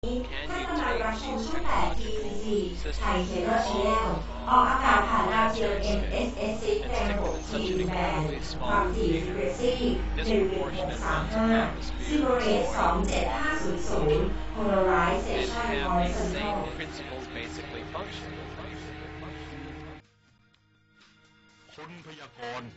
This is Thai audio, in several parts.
ท่านกำลังรับชมช่อง8 TCC ไทยเชนเนลชแนลออกอากาศผ่านดาวเทียม MSS6 ในระบบ TU แบนด์ความถี่ Frequency 11635 Silver Rate 27500 Polarization Horizontal คนพยากรณ์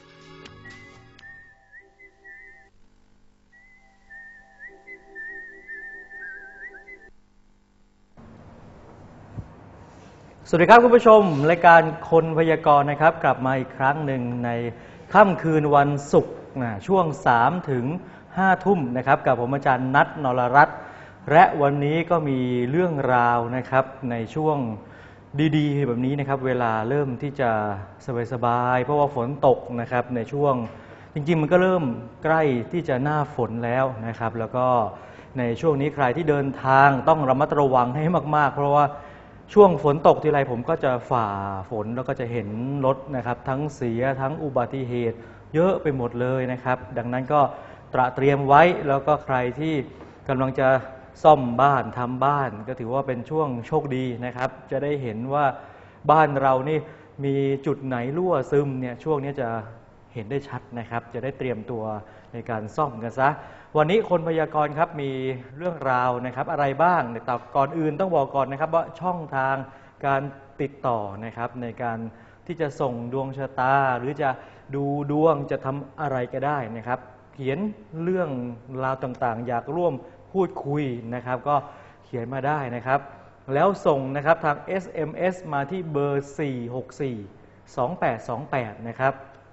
สวัสดีครับคุณผู้ชมรายการคนพยากรณ์นะครับกลับมาอีกครั้งหนึ่งในค่ำคืนวันศุกร์ช่วง3 ถึง 5 ทุ่มนะครับกับผมอาจารย์นัท นรรัตน์และวันนี้ก็มีเรื่องราวนะครับในช่วงดีๆแบบนี้นะครับเวลาเริ่มที่จะสบายๆเพราะว่าฝนตกนะครับในช่วงจริงๆมันก็เริ่มใกล้ที่จะหน้าฝนแล้วนะครับแล้วก็ในช่วงนี้ใครที่เดินทางต้องระมัดระวังให้มากๆเพราะว่าช่วงฝนตกทีไรผมก็จะฝ่าฝนแล้วก็จะเห็นรถนะครับทั้งเสียทั้งอุบัติเหตุเยอะไปหมดเลยนะครับดังนั้นก็ตระเตรียมไว้แล้วก็ใครที่กำลังจะซ่อมบ้านทำบ้านก็ถือว่าเป็นช่วงโชคดีนะครับจะได้เห็นว่าบ้านเรานี่มีจุดไหนรั่วซึมเนี่ยช่วงนี้จะเห็นได้ชัดนะครับจะได้เตรียมตัวในการซ่อมกันซะวันนี้คนพยากรณ์ครับมีเรื่องราวนะครับอะไรบ้างแต่ก่อนอื่นต้องบอกก่อนนะครับว่าช่องทางการติดต่อนะครับในการที่จะส่งดวงชะตาหรือจะดูดวงจะทำอะไรก็ได้นะครับเขียนเรื่องราวต่างๆอยากร่วมพูดคุยนะครับก็เขียนมาได้นะครับแล้วส่งนะครับทาง SMS มาที่เบอร์ 4642828 นะครับ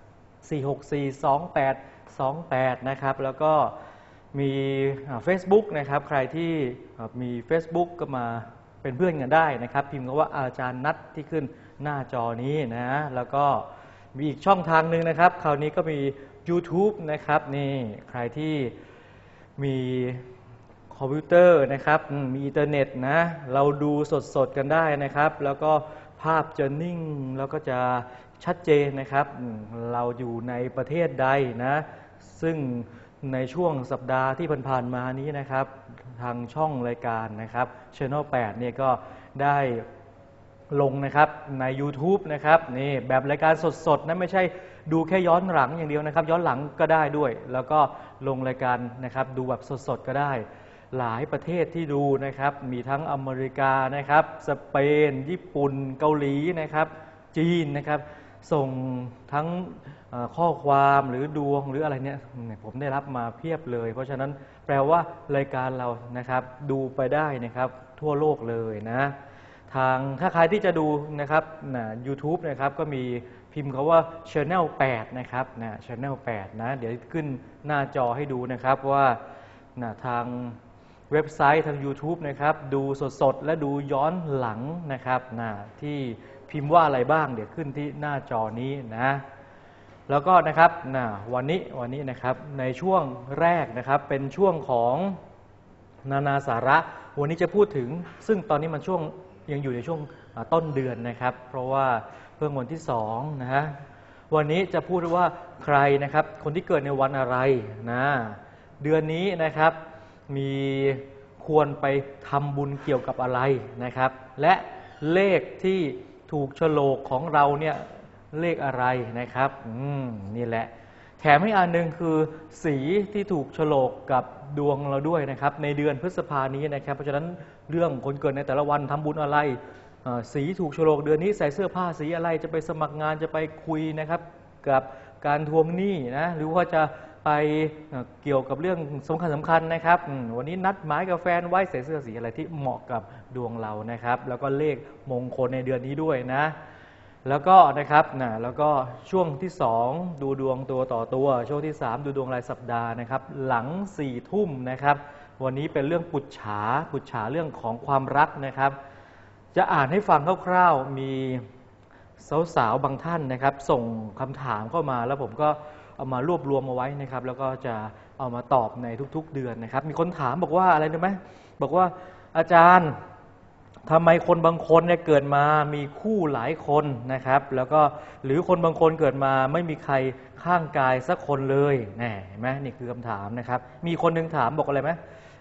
4642828 นะครับแล้วก็มี Facebook นะครับใครที่มี Facebook ก็มาเป็นเพื่อนกันได้นะครับพิมพ์คำว่าอาจารย์นัทที่ขึ้นหน้าจอนี้นะแล้วก็มีอีกช่องทางหนึ่งนะครับคราวนี้ก็มี YouTube นะครับนี่ใครที่มีคอมพิวเตอร์นะครับมีอินเทอร์เน็ตนะเราดูสดๆกันได้นะครับแล้วก็ภาพจะนิ่งแล้วก็จะชัดเจนนะครับเราอยู่ในประเทศใดนะซึ่งในช่วงสัปดาห์ที่ผ่านๆมานี้นะครับทางช่องรายการนะครับ Channel 8เนี่ยก็ได้ลงนะครับใน YouTube นะครับนี่แบบรายการสดๆนะไม่ใช่ดูแค่ย้อนหลังอย่างเดียวนะครับย้อนหลังก็ได้ด้วยแล้วก็ลงรายการนะครับดูแบบสดๆก็ได้หลายประเทศที่ดูนะครับมีทั้งอเมริกานะครับสเปนญี่ปุ่นเกาหลีนะครับจีนนะครับส่งทั้งข้อความหรือดวงหรืออะไรเนี่ยผมได้รับมาเพียบเลยเพราะฉะนั้นแปลว่ารายการเรานะครับดูไปได้นะครับทั่วโลกเลยนะทางถ้าใครที่จะดูนะครับYouTube นะครับก็มีพิมพ์คำว่า Channel 8 นะครับChannel 8 นะเดี๋ยวขึ้นหน้าจอให้ดูนะครับว่าทางเว็บไซต์ทาง YouTube นะครับดูสดๆและดูย้อนหลังนะครับที่พิมพ์ว่าอะไรบ้างเดี๋ยวขึ้นที่หน้าจอนี้นะแล้วก็นะครับวันนี้นะครับในช่วงแรกนะครับเป็นช่วงของนานาสาระวันนี้จะพูดถึงซึ่งตอนนี้มันช่วงยังอยู่ในช่วงต้นเดือนนะครับเพราะว่าเพิ่งวันที่2นะฮะวันนี้จะพูดว่าใครนะครับคนที่เกิดในวันอะไรนะเดือนนี้นะครับมีควรไปทำบุญเกี่ยวกับอะไรนะครับและเลขที่ถูกโฉลกของเราเนี่ยเลขอะไรนะครับนี่แหละแถมให้อันนึงคือสีที่ถูกโฉลกกับดวงเราด้วยนะครับในเดือนพฤษภานี้นะครับเพราะฉะนั้นเรื่องคนเกิดในแต่ละวันทำบุญอะไรสีถูกโฉลกเดือนนี้ใส่เสื้อผ้าสีอะไรจะไปสมัครงานจะไปคุยนะครับกับการทวงหนี้นะหรือว่าจะไปเกี่ยวกับเรื่องสำคัญนะครับวันนี้นัดหมายกับแฟนไว้ใส่เสื้อสีอะไรที่เหมาะกับดวงเรานะครับแล้วก็เลขมงคลในเดือนนี้ด้วยนะแล้วก็นะครับแล้วก็ช่วงที่2ดูดวงตัวต่อตัวช่วงที่3ดูดวงรายสัปดาห์นะครับหลัง4 ทุ่มนะครับวันนี้เป็นเรื่องปุจฉาเรื่องของความรักนะครับจะอ่านให้ฟังคร่าวๆมีสาวๆบางท่านนะครับส่งคำถามเข้ามาแล้วผมก็เอามารวบรวมเอาไว้นะครับแล้วก็จะเอามาตอบในทุกๆเดือนนะครับมีคนถามบอกว่าอะไรรู้ไหมบอกว่าอาจารย์ทำไมคนบางคนเนี่ยเกิดมามีคู่หลายคนนะครับแล้วก็หรือคนบางคนเกิดมาไม่มีใครข้างกายสักคนเลยเห็นไหมนี่คือคำถามนะครับมีคนหนึ่งถามบอกอะไรไหม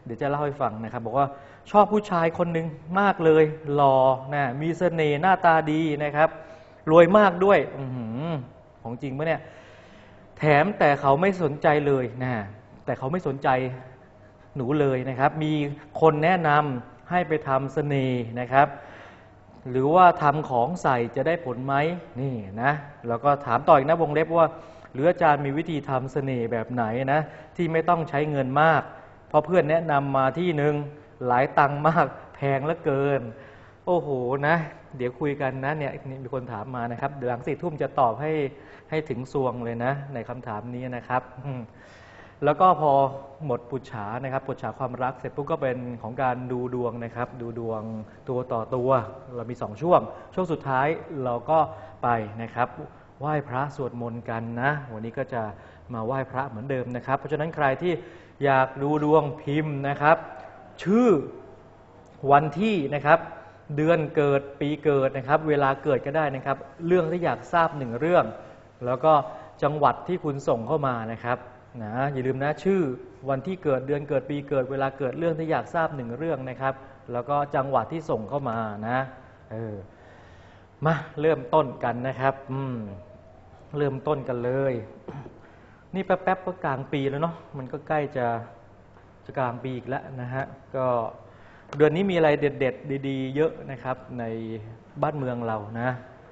เดี๋ยวจะเล่าให้ฟังนะครับบอกว่าชอบผู้ชายคนหนึ่งมากเลยหล่อนะมีเสน่ห์หน้าตาดีนะครับรวยมากด้วยของจริงปะเนี่ยแถมแต่เขาไม่สนใจเลยนะแต่เขาไม่สนใจหนูเลยนะครับมีคนแนะนำให้ไปทำเสน่ห์นะครับหรือว่าทำของใส่จะได้ผลไหมนี่นะแล้วก็ถามต่ออีกนะวงเล็บว่าหรืออาจารย์มีวิธีทำเสน่ห์แบบไหนนะที่ไม่ต้องใช้เงินมากเพราะเพื่อนแนะนำมาที่หนึ่งหลายตังค์มากแพงเหลือเกินโอ้โหนะเดี๋ยวคุยกันนะเนี่ยมีคนถามมานะครับเดี๋ยวหลัง4 ทุ่มจะตอบให้ถึงซวงเลยนะในคำถามนี้นะครับแล้วก็พอหมดปุจฉานะครับปุจฉาความรักเสร็จปุ๊บก็เป็นของการดูดวงนะครับดูดวงตัวต่อตัวเรามี2 ช่วงสุดท้ายเราก็ไปนะครับไหว้พระสวดมนต์กันนะวันนี้ก็จะมาไหว้พระเหมือนเดิมนะครับเพราะฉะนั้นใครที่อยากดูดวงพิมพ์นะครับชื่อวันที่นะครับเดือนเกิดปีเกิดนะครับเวลาเกิดก็ได้นะครับเรื่องที่อยากทราบ1 เรื่องแล้วก็จังหวัดที่คุณส่งเข้ามานะครับนะอย่าลืมนะชื่อวันที่เกิดเดือนเกิดปีเกิดเวลาเกิดเรื่องที่อยากทราบ1 เรื่องนะครับแล้วก็จังหวัดที่ส่งเข้ามานะมาเริ่มต้นกันนะครับเริ่มต้นกันเลยนี่แป๊บๆก็กลางปีแล้วเนาะมันก็ใกล้จะกลางปีอีกแล้วนะฮะก็เดือนนี้มีอะไรเด็ดๆดีๆเยอะนะครับในบ้านเมืองเรานะ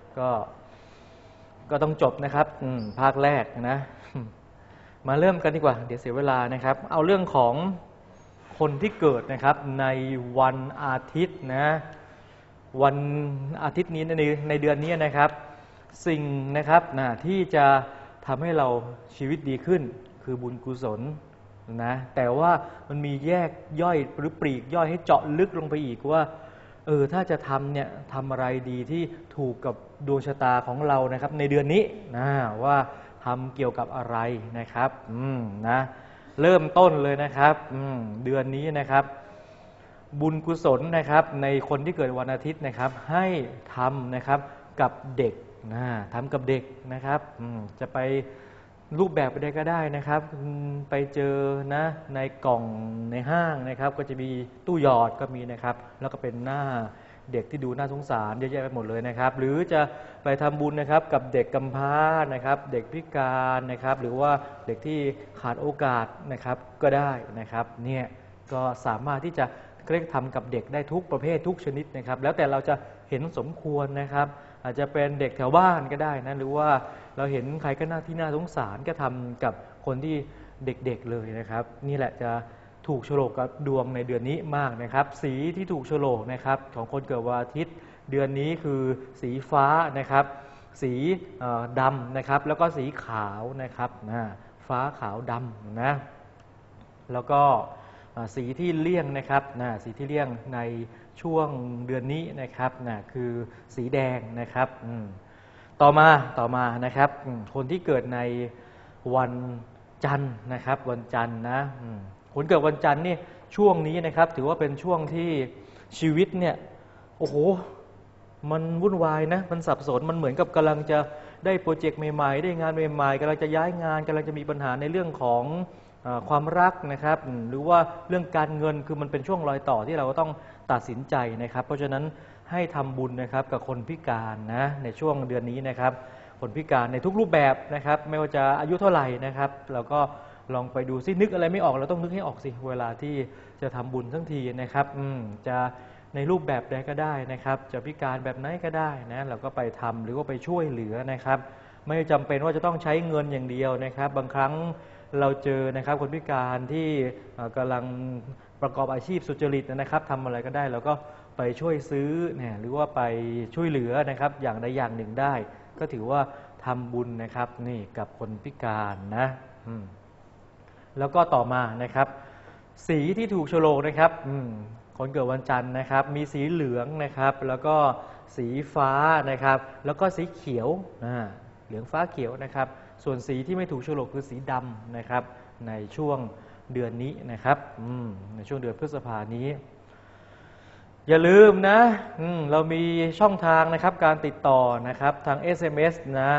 ก็ต้องจบนะครับภาคแรกนะมาเริ่มกันดีกว่าเดี๋ยวเสียเวลานะครับเอาเรื่องของคนที่เกิดนะครับในวันอาทิตย์นะวันอาทิตย์นี้ในเดือนนี้นะครับสิ่งนะครับที่จะทำให้เราชีวิตดีขึ้นคือบุญกุศลนะแต่ว่ามันมีแยกย่อยหรือปลีกย่อยให้เจาะลึกลงไปอีกว่าถ้าจะทำเนี่ยทำอะไรดีที่ถูกกับดวงชะตาของเรานะครับในเดือนนี้นะว่าทำเกี่ยวกับอะไรนะครับนะเริ่มต้นเลยนะครับเดือนนี้นะครับบุญกุศลนะครับในคนที่เกิดวันอาทิตย์นะครับให้ทำนะครับกับเด็กทำกับเด็กนะครับจะไปรูปแบบใดก็ได้นะครับไปเจอนะในกล่องในห้างนะครับก็จะมีตู้หยอดก็มีนะครับแล้วก็เป็นหน้าเด็กที่ดูน่าสงสารเยอะแยะไปหมดเลยนะครับหรือจะไปทำบุญนะครับกับเด็กกำพร้านะครับเด็กพิการนะครับหรือว่าเด็กที่ขาดโอกาสนะครับก็ได้นะครับเนี่ยก็สามารถที่จะเรียกทำกับเด็กได้ทุกประเภททุกชนิดนะครับแล้วแต่เราจะเห็นสมควรนะครับอาจจะเป็นเด็กแถวบ้านก็ได้นะหรือว่าเราเห็นใครก็ที่น่าสงสารก็ทำกับคนที่เด็กๆเลยนะครับนี่แหละจะถูกโฉลกกับดวงในเดือนนี้มากนะครับสีที่ถูกโฉลกนะครับของคนเกิดวันอาทิตย์เดือนนี้คือสีฟ้านะครับสีดำนะครับแล้วก็สีขาวนะครับฟ้าขาวดำนะแล้วก็สีที่เลี่ยงนะครับสีที่เลี่ยงในช่วงเดือนนี้นะครับคือสีแดงนะครับต่อมานะครับคนที่เกิดในวันจันทร์นะครับวันจันทร์นะคนเกิดวันจันทร์นี่ช่วงนี้นะครับถือว่าเป็นช่วงที่ชีวิตเนี่ยโอ้โหมันวุ่นวายนะมันสับสนมันเหมือนกับกำลังจะได้โปรเจกต์ใหม่ๆได้งานใหม่ๆกำลังจะย้ายงานกำลังจะมีปัญหาในเรื่องของความรักนะครับหรือว่าเรื่องการเงินคือมันเป็นช่วงรอยต่อที่เราก็ต้องตัดสินใจนะครับเพราะฉะนั้นให้ทำบุญนะครับกับคนพิการนะในช่วงเดือนนี้นะครับคนพิการในทุกรูปแบบนะครับไม่ว่าจะอายุเท่าไหร่นะครับเราก็ลองไปดูซินึกอะไรไม่ออกเราต้องนึกให้ออกสิเวลาที่จะทำบุญทั้งทีนะครับจะในรูปแบบใดก็ได้นะครับจะพิการแบบไหนก็ได้นะเราก็ไปทำหรือว่าไปช่วยเหลือนะครับไม่จำเป็นว่าจะต้องใช้เงินอย่างเดียวนะครับบางครั้งเราเจอนะครับคนพิการที่กำลังประกอบอาชีพสุจริตนะครับทำอะไรก็ได้เราก็ไปช่วยซื้อเนี่ยหรือว่าไปช่วยเหลือนะครับอย่างใดอย่างหนึ่งได้ก็ถือว่าทำบุญนะครับนี่กับคนพิการนะแล้วก็ต่อมานะครับสีที่ถูกโฉลกนะครับคนเกิดวันจันทร์นะครับมีสีเหลืองนะครับแล้วก็สีฟ้านะครับแล้วก็สีเขียวเหลืองฟ้าเขียวนะครับส่วนสีที่ไม่ถูกโฉลกคือสีดำนะครับในช่วงเดือนนี้นะครับในช่วงเดือนพฤษภาคมนี้อย่าลืมนะเรามีช่องทางนะครับการติดต่อนะครับทาง SMS นะ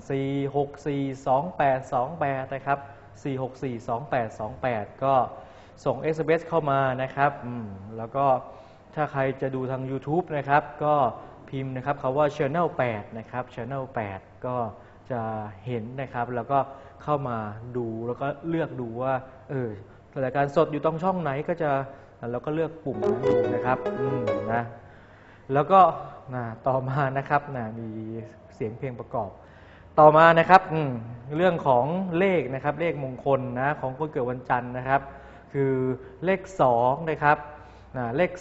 4642828นะครับ4642828ก็ส่ง SMS เข้ามานะครับแล้วก็ถ้าใครจะดูทาง YouTube นะครับก็พิมพ์นะครับคำว่า Channel 8 นะครับ Channel 8 ก็จะเห็นนะครับแล้วก็เข้ามาดูแล้วก็เลือกดูว่ารายการสดอยู่ตรงช่องไหนก็จะเราก็เลือกปุ่มนั้นดูนะครับนะแล้วก็ต่อมานะครับมีเสียงเพลงประกอบต่อมานะครับเรื่องของเลขนะครับเลขมงคลนะของคนเกิดวันจันทร์นะครับคือเลข2นะครับเลข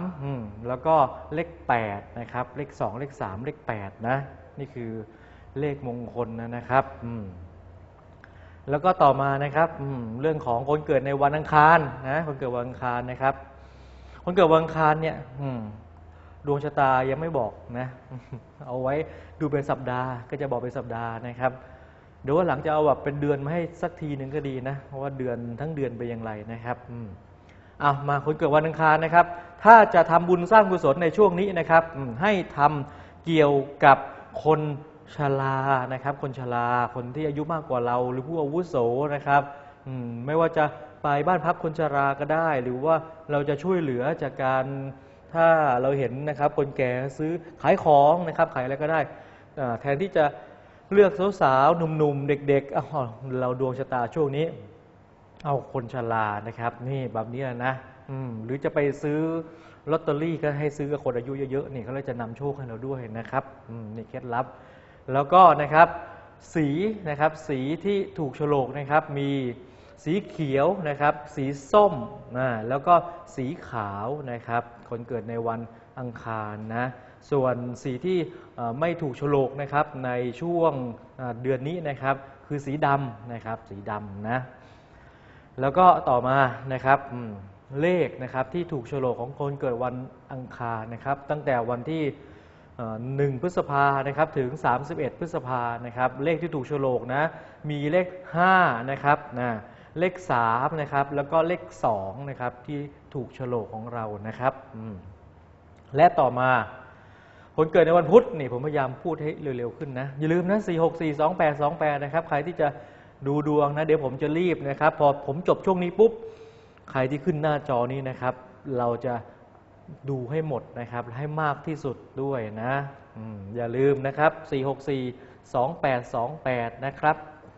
3แล้วก็เลข8นะครับเลข2เลข3เลข8นะนี่คือเลขมงคลนะครับแล้วก็ต่อมานะครับเรื่องของคนเกิดในวันอังคารนะคนเกิดวันอังคารนะครับคนเกิดวันอังคารเนี่ยดวงชะตายังไม่บอกนะเอาไว้ดูเป็นสัปดาห์ก็จะบอกเป็นสัปดาห์นะครับเดี๋ยวว่าหลังจะเอาแบบเป็นเดือนมาให้สักทีหนึ่งก็ดีนะเพราะว่าเดือนทั้งเดือนเป็นอย่างไรนะครับมาคนเกิดวันอังคารนะครับถ้าจะทำบุญสร้างกุศลในช่วงนี้นะครับให้ทำเกี่ยวกับคนชรานะครับคนชราคนที่อายุมากกว่าเราหรือผู้อาวุโสนะครับไม่ว่าจะไปบ้านพักคนชราก็ได้หรือว่าเราจะช่วยเหลือจากการถ้าเราเห็นนะครับคนแก่ซื้อขายของนะครับขายอะไรก็ได้แทนที่จะเลือกสาวๆหนุ่มๆเด็กๆเราดวงชะตาช่วงนี้เอาคนชรานะครับนี่แบบนี้นะหรือจะไปซื้อลอตเตอรี่ก็ให้ซื้อกับคนอายุเยอะๆนี่เขาเลยจะนำโชคให้เราด้วยนะครับนี่เคล็ดลับแล้วก็นะครับสีนะครับสีที่ถูกโฉลกนะครับมีสีเขียวนะครับสีส้มแล้วก็สีขาวนะครับคนเกิดในวันอังคารนะส่วนสีที่ไม่ถูกโฉลกนะครับในช่วงเดือนนี้นะครับคือสีดำนะครับสีดำนะแล้วก็ต่อมานะครับเลขนะครับที่ถูกโฉลกของคนเกิดวันอังคารนะครับตั้งแต่วันที่1 พฤษภานะครับถึง31 พฤษภานะครับเลขที่ถูกโฉลกนะมีเลข5นะครับเลข3นะครับแล้วก็เลข2นะครับที่ถูกโฉลกของเรานะครับและต่อมาคนเกิดในวันพุธนี่ผมพยายามพูดให้เร็วๆขึ้นนะอย่าลืมนะ4642828นะครับใครที่จะดูดวงนะเดี๋ยวผมจะรีบนะครับพอผมจบช่วงนี้ปุ๊บใครที่ขึ้นหน้าจอนี้นะครับเราจะดูให้หมดนะครับให้มากที่สุดด้วยนะอย่าลืมนะครับ4642828นะครับ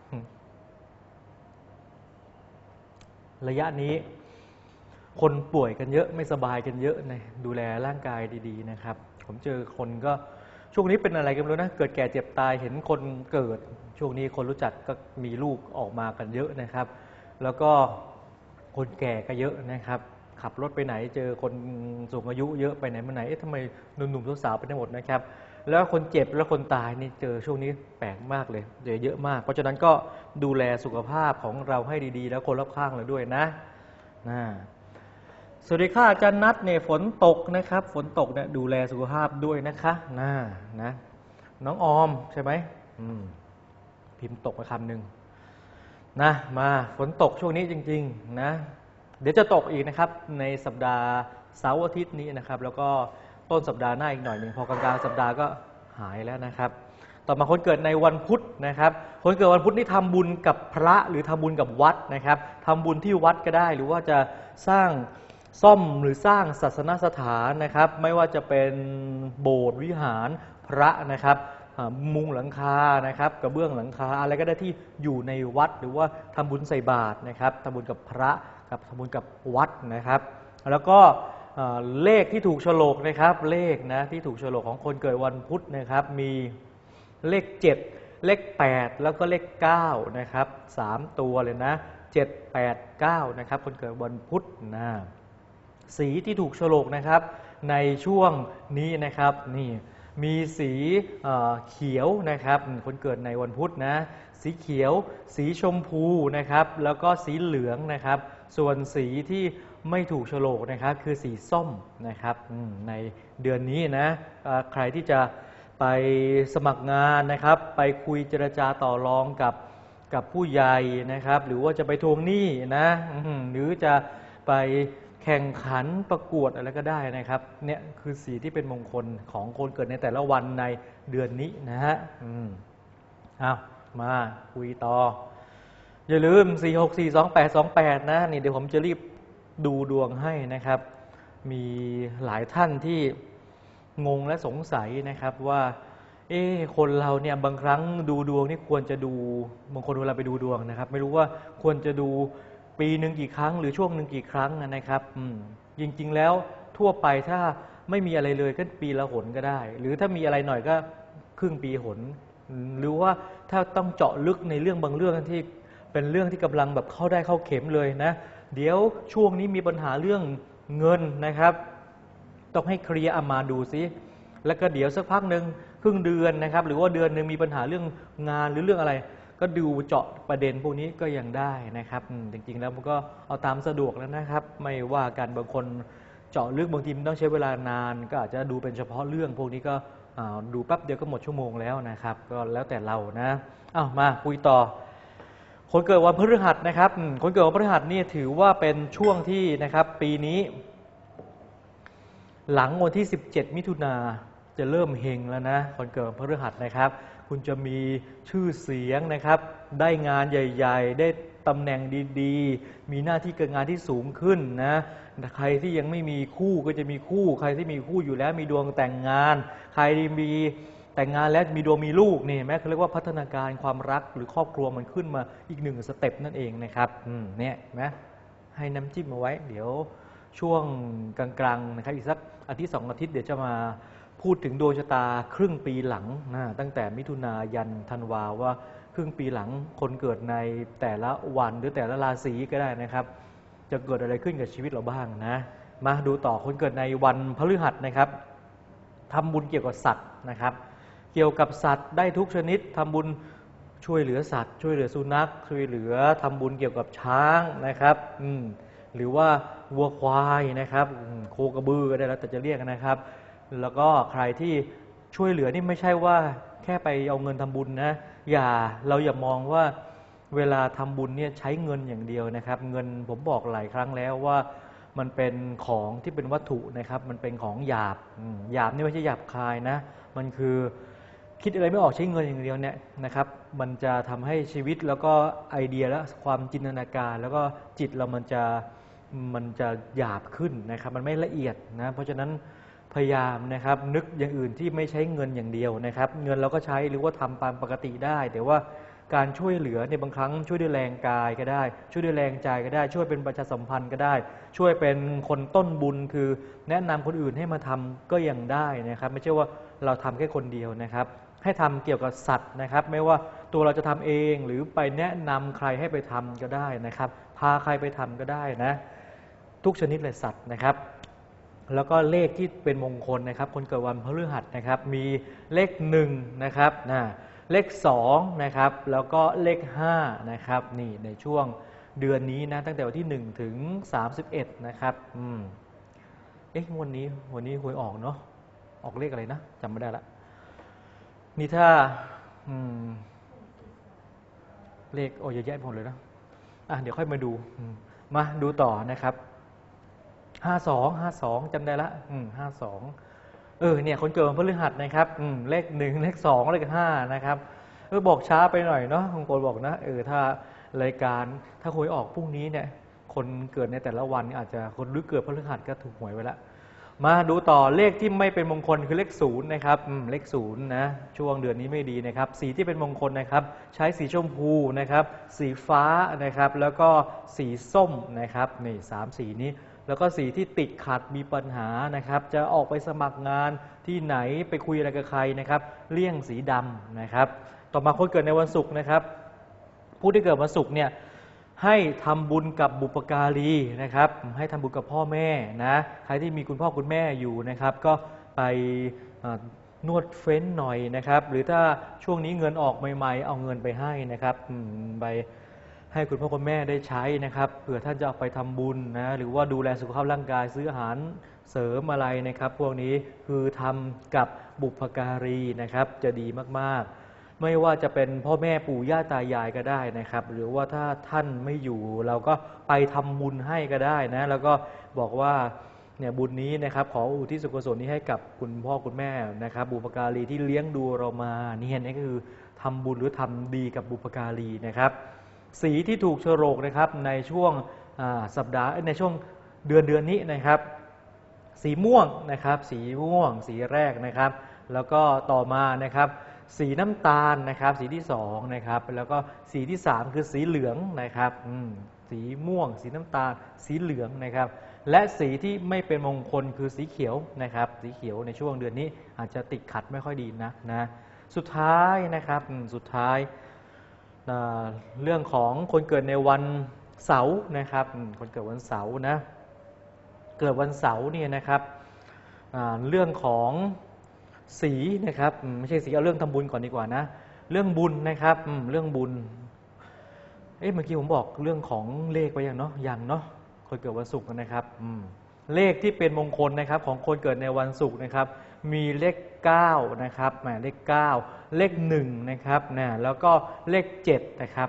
ระยะนี้คนป่วยกันเยอะไม่สบายกันเยอะนะดูแลร่างกายดีๆนะครับผมเจอคนก็ช่วงนี้เป็นอะไรกันไม่รู้นะเกิดแก่เจ็บตายเห็นคนเกิดช่วงนี้คนรู้จักก็มีลูกออกมากันเยอะนะครับแล้วก็คนแก่ก็เยอะนะครับขับรถไปไหนเจอคนสูงอายุเยอะไปไหนมาไหนทำไมหนุ่มๆสาวๆไปทั้งหมดนะครับแล้วคนเจ็บแล้วคนตายนี่เจอช่วงนี้แปลกมากเลยเยอะมากเพราะฉะนั้นก็ดูแลสุขภาพของเราให้ดีๆแล้วคนรอบข้างเราด้วยนะสวัสดีค่ะอาจารย์นัทเนี่ยฝนตกนะครับฝนตกเนี่ยดูแลสุขภาพด้วยนะคะนะน้องออมใช่ไหมพิมพ์ตกมาคำหนึ่งนะมาฝนตกช่วงนี้จริงๆนะเดี๋ยวจะตกอีกนะครับในสัปดาห์เสาร์อาทิตย์นี้นะครับแล้วก็ต้นสัปดาห์หน้าอีกหน่อยหนึ่งพอกลางๆสัปดาห์ก็หายแล้วนะครับต่อมาคนเกิดในวันพุธนะครับคนเกิดวันพุธนี่ทำบุญกับพระหรือทำบุญกับวัดนะครับทำบุญที่วัดก็ได้หรือว่าจะสร้างซ่อมหรือสร้างศาสนสถานนะครับไม่ว่าจะเป็นโบสถ์วิหารพระนะครับมุงหลังคานะครับกระเบื้องหลังคาอะไรก็ได้ที่อยู่ในวัดหรือว่าทำบุญใส่บาตรนะครับทำบุญกับพระกับทำบุญกับวัดนะครับแล้วก็เลขที่ถูกโฉลกนะครับเลขนะที่ถูกโฉลกของคนเกิดวันพุธนะครับมีเลข7เลข8แล้วก็เลข9นะครับ3ตัวเลยนะ7 8 9นะครับคนเกิดวันพุธนะสีที่ถูกโฉลกนะครับในช่วงนี้นะครับนี่มีสีเขียวนะครับคนเกิดในวันพุธนะสีเขียวสีชมพูนะครับแล้วก็สีเหลืองนะครับส่วนสีที่ไม่ถูกโฉลกนะครับคือสีส้มนะครับในเดือนนี้นะใครที่จะไปสมัครงานนะครับไปคุยเจรจาต่อรองกับผู้ใหญ่นะครับหรือว่าจะไปทวงหนี้นะหรือจะไปแข่งขันประกวดอะไรก็ได้นะครับเนี่ยคือสีที่เป็นมงคลของคนเกิดในแต่ละวันในเดือนนี้นะฮะมาคุยต่ออย่าลืม4642828นะนี่เดี๋ยวผมจะรีบดูดวงให้นะครับมีหลายท่านที่งงและสงสัยนะครับว่าคนเราเนี่ยบางครั้งดูดวงนี่ควรจะดูบางคนเวลาไปดูดวงนะครับไม่รู้ว่าควรจะดูปีหนึ่งกี่ครั้งหรือช่วงหนึ่งกี่ครั้งนะครับจริงๆแล้วทั่วไปถ้าไม่มีอะไรเลยก็ปีละหนก็ได้หรือถ้ามีอะไรหน่อยก็ครึ่งปีหนหรือว่าถ้าต้องเจาะลึกในเรื่องบางเรื่องที่เป็นเรื่องที่กำลังแบบเข้าได้เข้าเข็มเลยนะเดี๋ยวช่วงนี้มีปัญหาเรื่องเงินนะครับต้องให้เคลียร์มาดูซิแล้วก็เดี๋ยวสักพักหนึ่งครึ่งเดือนนะครับหรือว่าเดือนหนึ่งมีปัญหาเรื่องงานหรือเรื่องอะไรก็ดูเจาะประเด็นพวกนี้ก็ยังได้นะครับจริงๆแล้วมันก็เอาตามสะดวกแล้วนะครับไม่ว่ากันบางคนเจาะลึกบางทีมันต้องใช้เวลานานก็อาจจะดูเป็นเฉพาะเรื่องพวกนี้ก็ดูแป๊บเดียวก็หมดชั่วโมงแล้วนะครับก็แล้วแต่เรานะมาคุยต่อคนเกิดวันพฤหัสนะครับคนเกิดวันพฤหัสนี่ถือว่าเป็นช่วงที่นะครับปีนี้หลังวันที่17มิถุนาจะเริ่มเฮงแล้วนะคนเกิดวันพฤหัสนะครับคุณจะมีชื่อเสียงนะครับได้งานใหญ่ๆได้ตำแหน่งดีๆมีหน้าที่การงานที่สูงขึ้นนะใครที่ยังไม่มีคู่ก็จะมีคู่ใครที่มีคู่อยู่แล้วมีดวงแต่งงานใครที่มีแต่งงานแล้วมีดวงมีลูกนี่แม้เขาเรียกว่าพัฒนาการความรักหรือครอบครัวมันขึ้นมาอีกหนึ่งสเต็ปนั่นเองนะครับเนี่ยนะให้น้ำจิ้มมาไว้เดี๋ยวช่วงกลางๆนะครับอีกสักอาทิตย์2 อาทิตย์เดี๋ยวจะมาพูดถึงดวงชะตาครึ่งปีหลังนะตั้งแต่มิถุนายันธันวาว่าครึ่งปีหลังคนเกิดในแต่ละวันหรือแต่ละราศีก็ได้นะครับจะเกิดอะไรขึ้นกับชีวิตเราบ้างนะมาดูต่อคนเกิดในวันพฤหัสนะครับทำบุญเกี่ยวกับสัตว์นะครับเกี่ยวกับสัตว์ได้ทุกชนิดทำบุญช่วยเหลือสัตว์ช่วยเหลือสุนัขช่วยเหลือทำบุญเกี่ยวกับช้างนะครับหรือว่าวัวควายนะครับโคกระบือก็ได้แล้วแต่จะเรียกนะครับแล้วก็ใครที่ช่วยเหลือนี่ไม่ใช่ว่าแค่ไปเอาเงินทำบุญนะเราอย่ามองว่าเวลาทำบุญเนี่ยใช้เงินอย่างเดียวนะครับเงินผมบอกหลายครั้งแล้วว่ามันเป็นของที่เป็นวัตถุนะครับมันเป็นของหยาบนี่ไม่ใช่หยาบคายนะมันคือคิดอะไรไม่ออกใช้เงินอย่างเดียวเนี่ยนะครับมันจะทำให้ชีวิตแล้วก็ไอเดียและความจินตนาการแล้วก็จิตเรามันจะหยาบขึ้นนะครับมันไม่ละเอียดนะเพราะฉะนั้นพยายามนะครับนึกอย่างอื่นที่ไม่ใช้เงินอย่างเดียวนะครับเงินเราก็ใช้หรือว่าทำตามปกติได้แต่ว่าการช่วยเหลือในบางครั้งช่วยด้วยแรงกายก็ได้ช่วยด้วยแรงใจก็ได้ช่วยเป็นประชาสัมพันธ์ก็ได้ช่วยเป็นคนต้นบุญคือแนะนำคนอื่นให้มาทำก็ยังได้นะครับไม่ใช่ว่าเราทำแค่คนเดียวนะครับให้ทำเกี่ยวกับสัตว์นะครับไม่ว่าตัวเราจะทำเองหรือไปแนะนำใครให้ไปทำก็ได้นะครับพาใครไปทำก็ได้นะทุกชนิดเลยสัตว์นะครับแล้วก็เลขที่เป็นมงคลนะครับคนเกิดวันพฤหัสนะครับมีเลข1นะครับเลข2นะครับแล้วก็เลข5นะครับนี่ในช่วงเดือนนี้นะตั้งแต่วันที่1ถึง31นะครับวันนี้หวยออกเนาะออกเลขอะไรนะจำไม่ได้ละนี่ถ้าเลขเยอะแยะหมดเลยนะเดี๋ยวค่อยมาดูมาดูต่อนะครับ52จำได้ละ52เนี่ยคนเกิดวันพฤหัสนะครับเลข1เลข2เลข5นะครับบอกช้าไปหน่อยเนาะบางคนบอกนะถ้ารายการถ้าหวยออกพรุ่งนี้เนี่ยคนเกิดในแต่ละวันอาจจะคนเกิดพฤหัสก็ถูกหวยไปแล้วมาดูต่อเลขที่ไม่เป็นมงคลคือเลข0นะครับเลข0นะช่วงเดือนนี้ไม่ดีนะครับสีที่เป็นมงคลนะครับใช้สีชมพูนะครับสีฟ้านะครับแล้วก็สีส้มนะครับนี่3สีนี้แล้วก็สีที่ติดขัดมีปัญหานะครับจะออกไปสมัครงานที่ไหนไปคุยอะไรกับใครนะครับเลี่ยงสีดำนะครับต่อมาคนเกิดในวันศุกร์นะครับผู้ที่เกิดวันศุกร์เนี่ยให้ทำบุญกับบุพการีนะครับให้ทำบุญกับพ่อแม่นะใครที่มีคุณพ่อคุณแม่อยู่นะครับก็ไปนวดเฟ้นหน่อยนะครับหรือถ้าช่วงนี้เงินออกใหม่ๆเอาเงินไปให้นะครับไปให้คุณพ่อคุณแม่ได้ใช้นะครับเผื่อท่านจะเอาไปทำบุญนะหรือว่าดูแลสุขภาพร่างกายซื้ออาหารเสริมอะไรนะครับพวกนี้คือทำกับบุพการีนะครับจะดีมากๆไม่ว่าจะเป็นพ่อแม่ปู่ย่าตายายก็ได้นะครับหรือว่าถ้าท่านไม่อยู่เราก็ไปทำบุญให้ก็ได้นะแล้วก็บอกว่าเนี่ยบุญนี้นะครับขออุทิศส่วนกุศลนี้ให้กับคุณพ่อคุณแม่นะครับบุพการีที่เลี้ยงดูเรามานี่ก็คือทำบุญหรือทำดีกับบุพการีนะครับสีที่ถูกโฉลกนะครับในช่วงสัปดาห์ในช่วงเดือนนี้นะครับสีม่วงนะครับสีม่วงสีแรกนะครับแล้วก็ต่อมานะครับสีน้ำตาลนะครับสีที่2นะครับแล้วก็สีที่3คือสีเหลืองนะครับสีม่วงสีน้ำตาลสีเหลืองนะครับและสีที่ไม่เป็นมงคลคือสีเขียวนะครับสีเขียวในช่วงเดือนนี้อาจจะติดขัดไม่ค่อยดีนะสุดท้ายนะครับสุดท้ายเรื่องของคนเกิดในวันเสาร์นะครับคนเกิดวันเสาร์นะเกิดวันเสาร์เนี่ยนะครับเรื่องของสีนะครับไม่ใช่สีเอาเรื่องทำบุญก่อนดีกว่านะเรื่องบุญนะครับเรื่องบุญเมื่อกี้ผมบอกเรื่องของเลขไปยังเนาะยังเนาะคนเกิดวันศุกร์นะครับเลขที่เป็นมงคลนะครับของคนเกิดในวันศุกร์นะครับมีเลข9นะครับเลข9เลข1นะครับแล้วก็เลข7นะครับ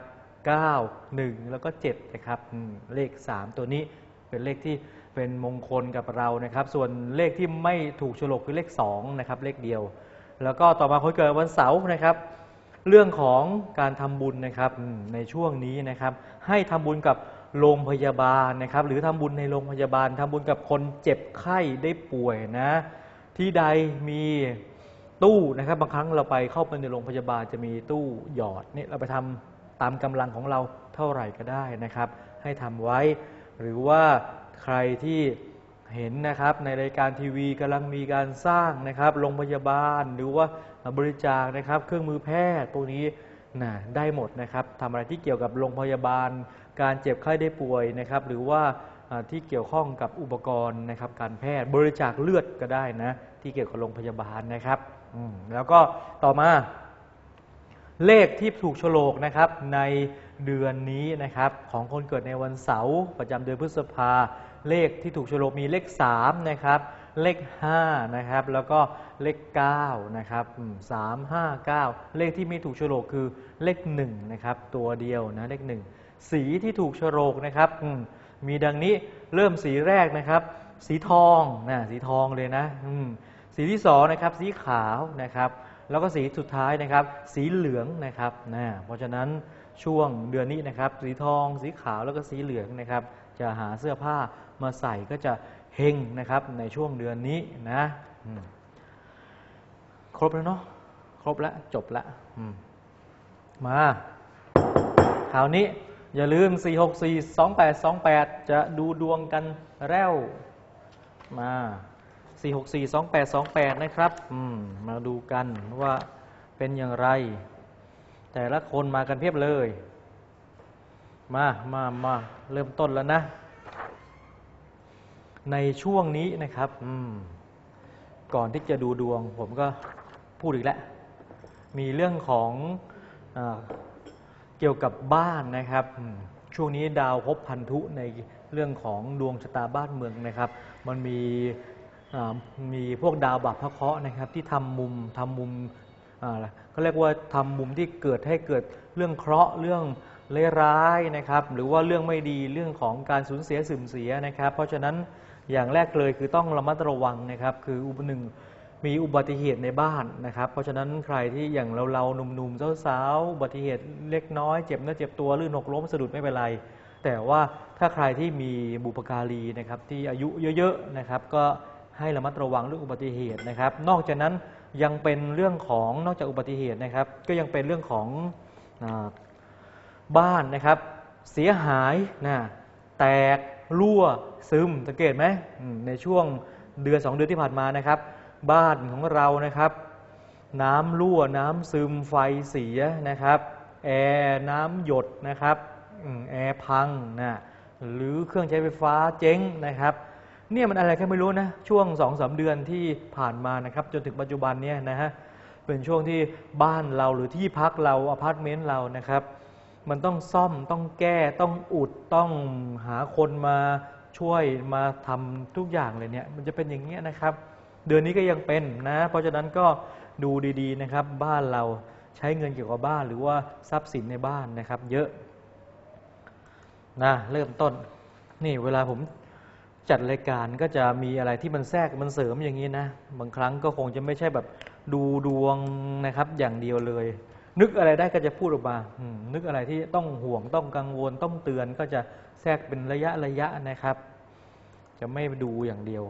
9 1แล้วก็7นะครับเลข3ตัวนี้เป็นเลขที่เป็นมงคลกับเรานะครับส่วนเลขที่ไม่ถูกฉลกคือเลข2นะครับเลขเดียวแล้วก็ต่อมาคนเกิดวันเสาร์นะครับเรื่องของการทำบุญนะครับในช่วงนี้นะครับให้ทำบุญกับโรงพยาบาลนะครับหรือทำบุญในโรงพยาบาลทำบุญกับคนเจ็บไข้ได้ป่วยนะที่ใดมีตู้นะครับบางครั้งเราไปเข้าไปในโรงพยาบาลจะมีตู้หยอดนี่เราไปทำตามกำลังของเราเท่าไหร่ก็ได้นะครับให้ทำไว้หรือว่าใครที่เห็นนะครับในรายการทีวีกำลังมีการสร้างนะครับโรงพยาบาลหรือว่าบริจาคนะครับเครื่องมือแพทย์พวกนี้ได้หมดนะครับทำอะไรที่เกี่ยวกับโรงพยาบาลการเจ็บไข้ได้ป่วยนะครับหรือว่าที่เกี่ยวข้องกับอุปกรณ์นะครับการแพทย์บริจาคเลือดก็ได้นะที่เกี่ยวกับโรงพยาบาลนะครับแล้วก็ต่อมาเลขที่ถูกฉลกนะครับในเดือนนี้นะครับของคนเกิดในวันเสาร์ประจำเดือนพฤษภาเลขที่ถูกฉลกมีเลข3นะครับเลข5นะครับแล้วก็เลข9นะครับ3 5 9เลขที่ไม่ถูกฉลกคือเลข1นะครับตัวเดียวนะเลข1สีที่ถูกฉลกนะครับมีดังนี้เริ่มสีแรกนะครับสีทองสีทองเลยนะสีที่2นะครับสีขาวนะครับแล้วก็สีสุดท้ายนะครับสีเหลืองนะครับเพราะฉะนั้นช่วงเดือนนี้นะครับสีทองสีขาวแล้วก็สีเหลืองนะครับจะหาเสื้อผ้ามาใส่ก็จะเฮงนะครับในช่วงเดือนนี้นะครบแล้วเนาะครบแล้วจบแล้วมาคราวนี้อย่าลืม4642828จะดูดวงกันแล้วมา4642828นะครับมาดูกันว่าเป็นอย่างไรแต่ละคนมากันเพียบเลยมาเริ่มต้นแล้วนะในช่วงนี้นะครับก่อนที่จะดูดวงผมก็พูดอีกแล้วมีเรื่องของเกี่ยวกับบ้านนะครับช่วงนี้ดาวภพพันธุในเรื่องของดวงชะตาบ้านเมืองนะครับมันมีพวกดาวบัพพเคราะห์นะครับที่ทำมุมก็เรียกว่าทำมุมที่เกิดให้เกิดเรื่องเคราะห์เรื่องร้ายนะครับหรือว่าเรื่องไม่ดีเรื่องของการสูญเสียเสื่อมเสียนะครับเพราะฉะนั้นอย่างแรกเลยคือต้องระมัดระวังนะครับคือมีอุบัติเหตุในบ้านนะครับเพราะฉะนั้นใครที่อย่างเราหนุ่มๆสาวๆอุบัติเหตุเล็กน้อยเจ็บเนื้อเจ็บตัวลื่นหกล้มสะดุดไม่เป็นไรแต่ว่าถ้าใครที่มีบุพการีนะครับที่อายุเยอะๆนะครับก็ให้ระมัดระวังเรื่องอุบัติเหตุนะครับนอกจากนั้นยังเป็นเรื่องของนอกจากอุบัติเหตุนะครับก็ยังเป็นเรื่องของบ้านนะครับเสียหายแตกรั่วซึมสังเกตไหมในช่วงเดือน2 เดือนที่ผ่านมานะครับบ้านของเรานะครับน้ำรั่วน้ำซึมไฟเสียนะครับแอร์น้ำหยดนะครับแอร์พังหรือเครื่องใช้ไฟฟ้าเจ๊งนะครับเนี่ยมันอะไรก็ไม่รู้นะช่วง 2-3 เดือนที่ผ่านมานะครับจนถึงปัจจุบันเนี่ยนะฮะเป็นช่วงที่บ้านเราหรือที่พักเราอพาร์ตเมนต์เรานะครับมันต้องซ่อมต้องแก้ต้องอุดต้องหาคนมาช่วยมาทำทุกอย่างเลยเนี่ยมันจะเป็นอย่างเงี้ยนะครับเดือนนี้ก็ยังเป็นนะเพราะฉะนั้นก็ดูดีๆนะครับบ้านเราใช้เงินเกี่ยวกับบ้านหรือว่าทรัพย์สินในบ้านนะครับเยอะเริ่มต้นนี่เวลาผมจัดรายการก็จะมีอะไรที่มันแทรกมันเสริมอย่างนี้นะบางครั้งก็คงจะไม่ใช่แบบดูดวงนะครับอย่างเดียวเลยนึกอะไรได้ก็จะพูดออกมานึกอะไรที่ต้องห่วงต้องกังวลต้องเตือนก็จะแทรกเป็นระยะนะครับจะไม่ดูอย่างเดียว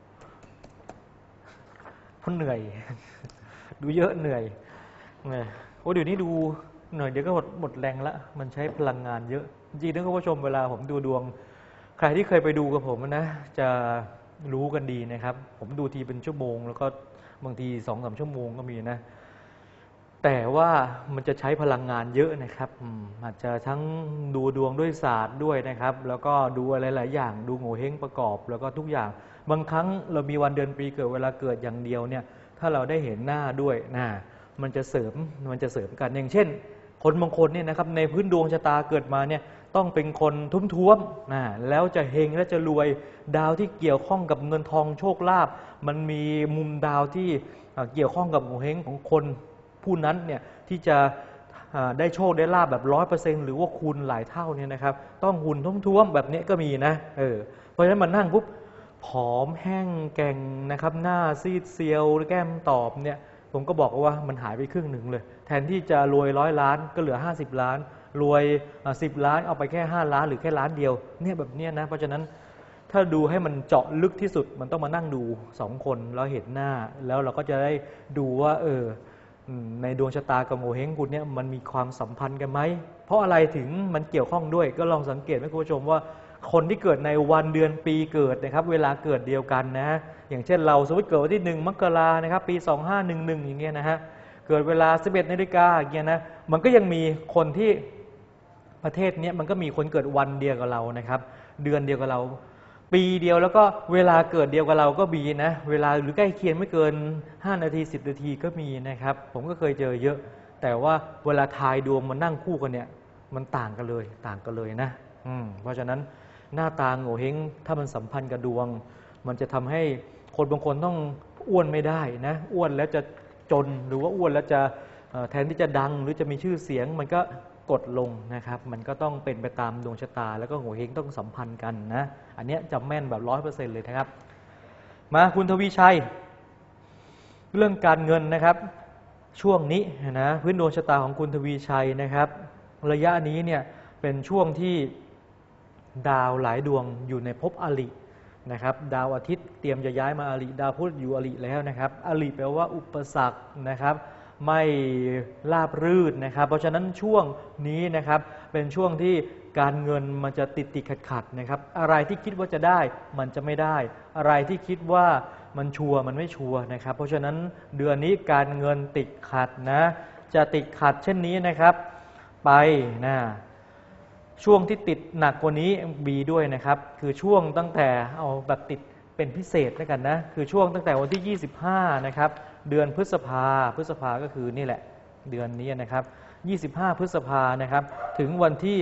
เพราะเหนื่อย ดูเยอะเหนื่อยโอ้เดี๋ยวนี้ดูหน่อยเดี๋ยวก็หมดแรงละมันใช้พลังงานเยอะจริงๆนะคุณผู้ชมเวลาผมดูดวงใครที่เคยไปดูกับผมนะจะรู้กันดีนะครับผมดูทีเป็นชั่วโมงแล้วก็บางที2-3 ชั่วโมงก็มีนะแต่ว่ามันจะใช้พลังงานเยอะนะครับอาจจะทั้งดูดวงด้วยศาสตร์ด้วยนะครับแล้วก็ดูอะไรหลายอย่างดูโงเห้งประกอบแล้วก็ทุกอย่างบางครั้งเรามีวันเดือนปีเกิดเวลาเกิดอย่างเดียวเนี่ยถ้าเราได้เห็นหน้าด้วยนะมันจะเสริมกันอย่างเช่นคนบางคนเนี่ยนะครับในพื้นดวงชะตาเกิดมาเนี่ยต้องเป็นคนท้วมๆแล้วจะเฮงและจะรวยดาวที่เกี่ยวข้องกับเงินทองโชคลาภมันมีมุมดาวที่เกี่ยวข้องกับโงเห้งของคนผู้นั้นเนี่ยที่จะได้โชคได้ลาภแบบ 100% หรือว่าคูณหลายเท่าเนี่ยนะครับต้องหุ่นท้วมๆแบบนี้ก็มีนะเพราะฉะนั้นมันนั่งปุ๊บผอมแห้งแก่งนะครับหน้าซีดเซียวแก้มตอบเนี่ยผมก็บอกว่ามันหายไปครึ่งหนึ่งเลยแทนที่จะรวย100 ล้านก็เหลือ50 ล้านรวย10 ล้านเอาไปแค่5 ล้านหรือแค่ล้านเดียวเนี่ยแบบนี้นะเพราะฉะนั้นถ้าดูให้มันเจาะลึกที่สุดมันต้องมานั่งดู2 คนแล้วเห็นหน้าแล้วเราก็จะได้ดูว่าในดวงชะตากับโงเห้งคุณเนี่ยมันมีความสัมพันธ์กันไหมเพราะอะไรถึงมันเกี่ยวข้องด้วยก็ลองสังเกตไหมคุณผู้ชมว่าคนที่เกิดในวันเดือนปีเกิดนะครับเวลาเกิดเดียวกันนะอย่างเช่นเราสมมติเกิดวันที่1 มกรานะครับปี2511อย่างเงี้ยนะฮะเกิดเวลา 11 นาฬิกาอย่างเงี้ยนะมันก็ยังมีคนที่ประเทศนี้มันก็มีคนเกิดวันเดียวกับเรานะครับเดือนเดียวกับเราปีเดียวแล้วก็เวลาเกิดเดียวกับเราก็มีนะเวลาหรือใกล้เคียงไม่เกิน5 นาที10 นาทีก็มีนะครับผมก็เคยเจอเยอะแต่ว่าเวลาทายดวงมันนั่งคู่กันเนี่ยมันต่างกันเลยนะเพราะฉะนั้นหน้าตาโงเห้งถ้ามันสัมพันธ์กับดวงมันจะทำให้คนบางคนต้องอ้วนไม่ได้นะอ้วนแล้วจะจนหรือว่าอ้วนแล้วจะแทนที่จะดังหรือจะมีชื่อเสียงมันก็กดลงนะครับมันก็ต้องเป็นไปตามดวงชะตาแล้วก็โงเห้งต้องสัมพันธ์กันนะอันนี้จำแม่นแบบ 100% เลยนะครับมาคุณทวีชัยเรื่องการเงินนะครับช่วงนี้นะพื้นดวงชะตาของคุณทวีชัยนะครับระยะนี้เนี่ยเป็นช่วงที่ดาวหลายดวงอยู่ในภพอรินะครับดาวอาทิตย์เตรียมจะย้ายมาอริดาวพุธอยู่อริแล้วนะครับอริแปลว่าอุปสรรคนะครับไม่ราบรื่นนะครับเพราะฉะนั้นช่วงนี้นะครับเป็นช่วงที่การเงินมันจะติดขัดนะครับอะไรที่คิดว่าจะได้มันจะไม่ได้อะไรที่คิดว่ามันชัวร์มันไม่ชัวร์นะครับเพราะฉะนั้นเดือนนี้การเงินติดขัดนะจะติดขัดเช่นนี้นะครับไปนะช่วงที่ติดหนักกว่านี้มีด้วยนะครับคือช่วงตั้งแต่เอาแบบติดเป็นพิเศษแล้วกันนะคือช่วงตั้งแต่วันที่25นะครับเดือนพฤษภาก็คือนี่แหละเดือนนี้นะครับ25 พฤษภานะครับถึงวันที่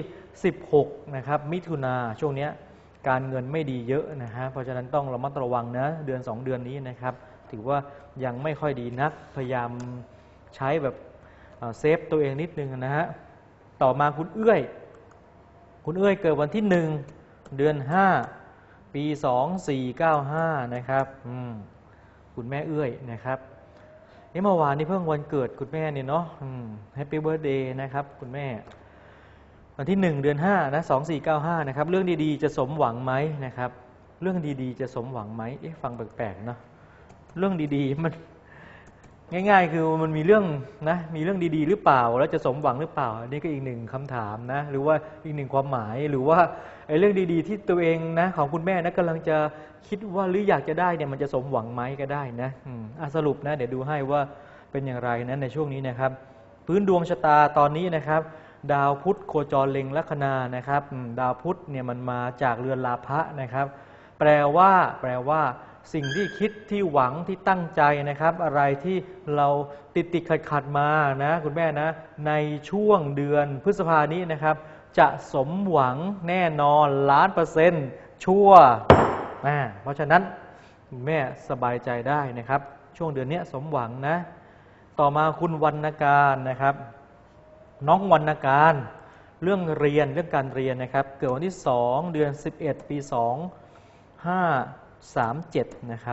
16นะครับมิถุนาช่วงนี้การเงินไม่ดีเยอะนะฮะเพราะฉะนั้นต้องระมัดระวังนะเดือน2 เดือนนี้นะครับถือว่ายังไม่ค่อยดีนักพยายามใช้แบบเซฟตัวเองนิดนึงนะฮะต่อมาคุณเอื้อยเกิดวันที่1 เดือน 5 ปี 2495นะครับคุณแม่เอื้อยนะครับเมื่อวานนี้เพิ่งวันเกิดคุณแม่เนี่ยเนาะแฮปปี้เบิร์ธเดย์นะครับคุณแม่วันที่1 เดือน 5นะ2495นะครับเรื่องดีๆจะสมหวังไหมนะครับเรื่องดีๆจะสมหวังไหมฟังแปลกๆเนาะเรื่องดีๆมันง่ายๆคือมันมีเรื่องนะมีเรื่องดีๆหรือเปล่าแล้วจะสมหวังหรือเปล่านี่ก็อีกหนึ่งคำถามนะหรือว่าอีกหนึ่งความหมายหรือว่าไอ้เรื่องดีๆที่ตัวเองนะของคุณแม่นะกำลังจะคิดว่าหรืออยากจะได้เนี่ยมันจะสมหวังไหมก็ได้นะสรุปนะเดี๋ยวดูให้ว่าเป็นอย่างไรนะในช่วงนี้นะครับพื้นดวงชะตาตอนนี้นะครับดาวพุธโคจรเล็งลัคนานะครับดาวพุธเนี่ยมันมาจากเรือนลาภะนะครับแปลว่าสิ่งที่คิดที่หวังที่ตั้งใจนะครับอะไรที่เราติดขัดมานะคุณแม่นะในช่วงเดือนพฤษภานี้นะครับจะสมหวังแน่นอน1,000,000%ชัวร์เพราะฉะนั้นแม่สบายใจได้นะครับช่วงเดือนนี้สมหวังนะต่อมาคุณวรรณการนะครับน้องวรรณการเรื่องเรียนเรื่องการเรียนนะครับเกิดวันที่2 เดือน 11 ปี 2537นะครับ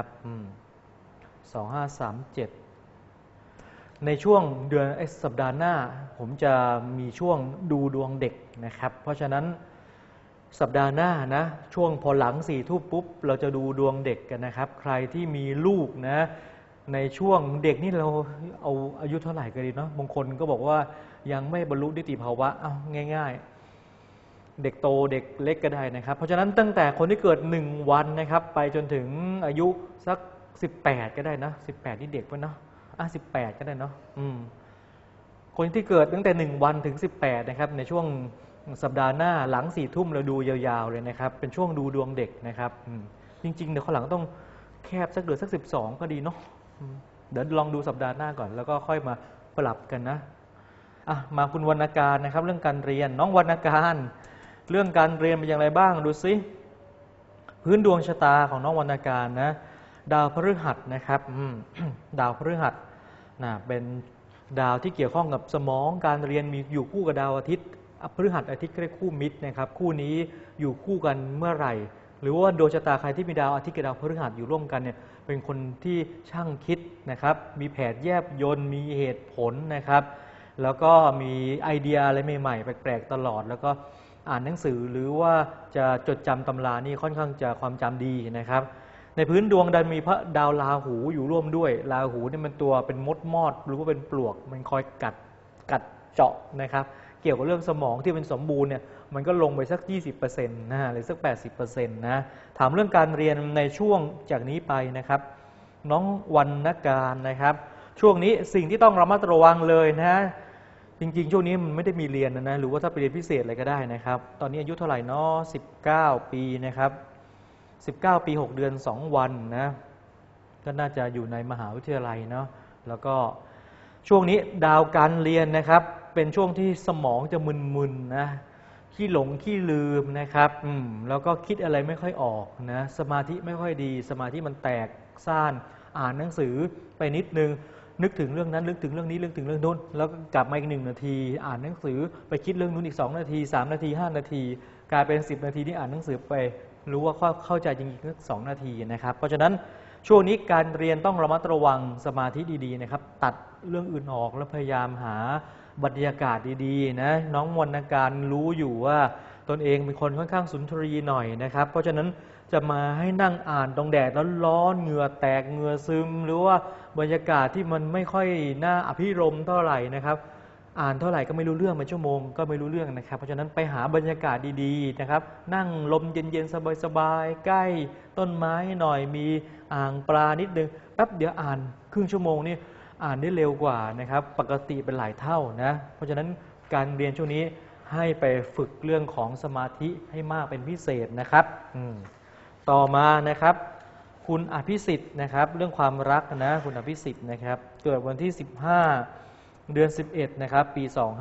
2537ในช่วงเดือนสัปดาห์หน้าผมจะมีช่วงดูดวงเด็กนะครับเพราะฉะนั้นสัปดาห์หน้านะช่วงพอหลัง4 ทุ่มปุ๊บเราจะดูดวงเด็กกันนะครับใครที่มีลูกนะในช่วงเด็กนี่เราเอาอายุเท่าไหร่กันดีเนาะบางคนก็บอกว่ายังไม่บรรลุนิติภาวะเอาง่ายๆเด็กโตเด็กเล็กก็ได้นะครับเพราะฉะนั้นตั้งแต่คนที่เกิด1 วันนะครับไปจนถึงอายุสัก18ก็ได้นะ18นี่เด็กป่ะเนาะ18ก็ได้เนาะคนที่เกิดตั้งแต่1 วันถึง18นะครับในช่วงสัปดาห์หน้าหลัง4 ทุ่มเราดูยาวๆเลยนะครับเป็นช่วงดูดวงเด็กนะครับจริงๆเดี๋ยวข้างหลังต้องแคบสักเดือนสัก12ก็ดีเนาะเดี๋ยวลองดูสัปดาห์หน้าก่อนแล้วก็ค่อยมาปรับกันนะมาคุณวรรณการนะครับเรื่องการเรียนน้องวรรณการเรื่องการเรียนเป็นอย่างไรบ้างดูซิพื้นดวงชะตาของน้องวรรณการนะดาวพฤหัสนะครับดาวพฤหัสเป็นดาวที่เกี่ยวข้องกับสมองการเรียนมีอยู่คู่กับดาวอาทิตย์พฤหัสอาทิตย์เรียกคู่มิตรนะครับคู่นี้อยู่คู่กันเมื่อไหร่หรือว่าดวงชะตาใครที่มีดาวอาทิตย์กับดาวพฤหัสอยู่ร่วมกันเนี่ยเป็นคนที่ช่างคิดนะครับมีแผนแยบยลมีเหตุผลนะครับแล้วก็มีไอเดียอะไรใหม่ๆแปลกๆตลอดแล้วก็อ่านหนังสือหรือว่าจะจดจำตำรานี่ค่อนข้างจะความจำดีนะครับในพื้นดวงดันมีพระดาวราหูอยู่ร่วมด้วยราหูนี่มันตัวเป็นมดมอดหรือว่าเป็นปลวกมันคอยกัดเจาะนะครับเกี่ยวกับเรื่องสมองที่เป็นสมบูรณ์เนี่ยมันก็ลงไปสัก 20% นะหรือสัก 80% นะถามเรื่องการเรียนในช่วงจากนี้ไปนะครับน้องวรรณการนะครับช่วงนี้สิ่งที่ต้องระมัดระวังเลยนะจริงๆช่วงนี้มันไม่ได้มีเรียนนะหรือว่าถ้าไปเรียนพิเศษอะไรก็ได้นะครับตอนนี้อายุเท่าไหร่เนาะ19 ปีนะครับ19 ปี 6 เดือน 2 วันนะก็น่าจะอยู่ในมหาวิทยาลัยเนาะแล้วก็ช่วงนี้ดาวการเรียนนะครับเป็นช่วงที่สมองจะมึนๆนะขี้หลงขี้ลืมนะครับแล้วก็คิดอะไรไม่ค่อยออกนะสมาธิไม่ค่อยดีสมาธิมันแตกซ่านอ่านหนังสือไปนิดนึงนึกถึงเรื่องนั้นนึกถึงเรื่องนี้นึกถึงเรื่องโน้นแล้วก็กลับมาอีก1 นาทีอ่านหนังสือไปคิดเรื่องนู้นอีก2 นาที3 นาที5 นาทีกลายเป็น10 นาทีที่อ่านหนังสือไปรู้ว่าเข้าใจจริงๆก็2 นาทีนะครับเพราะฉะนั้นช่วงนี้การเรียนต้องระมัดระวังสมาธิดีๆนะครับตัดเรื่องอื่นออกแล้วพยายามหาบรรยากาศดีๆนะน้องวรรณการรู้อยู่ว่าตนเองเป็นคนค่อนข้างสุนทรีหน่อยนะครับเพราะฉะนั้นจะมาให้นั่งอ่านตรงแดดร้อนๆเหงื่อแตกเหงื่อซึมหรือว่าบรรยากาศที่มันไม่ค่อยน่าอภิรมย์เท่าไหร่นะครับอ่านเท่าไหร่ก็ไม่รู้เรื่องเป็นชั่วโมงก็ไม่รู้เรื่องนะครับเพราะฉะนั้นไปหาบรรยากาศดีๆนะครับนั่งลมเย็นๆสบายๆใกล้ต้นไม้หน่อยมีอ่างปลานิดนึงแป๊บเดียวอ่านครึ่งชั่วโมงนี่อ่านได้เร็วกว่านะครับปกติเป็นหลายเท่านะเพราะฉะนั้นการเรียนช่วงนี้ให้ไปฝึกเรื่องของสมาธิให้มากเป็นพิเศษนะครับต่อมานะครับคุณอภิสิทธิ์นะครับเรื่องความรักนะคุณอภิสิทธิ์นะครับเกิดวันที่15 เดือน 11นะครับปี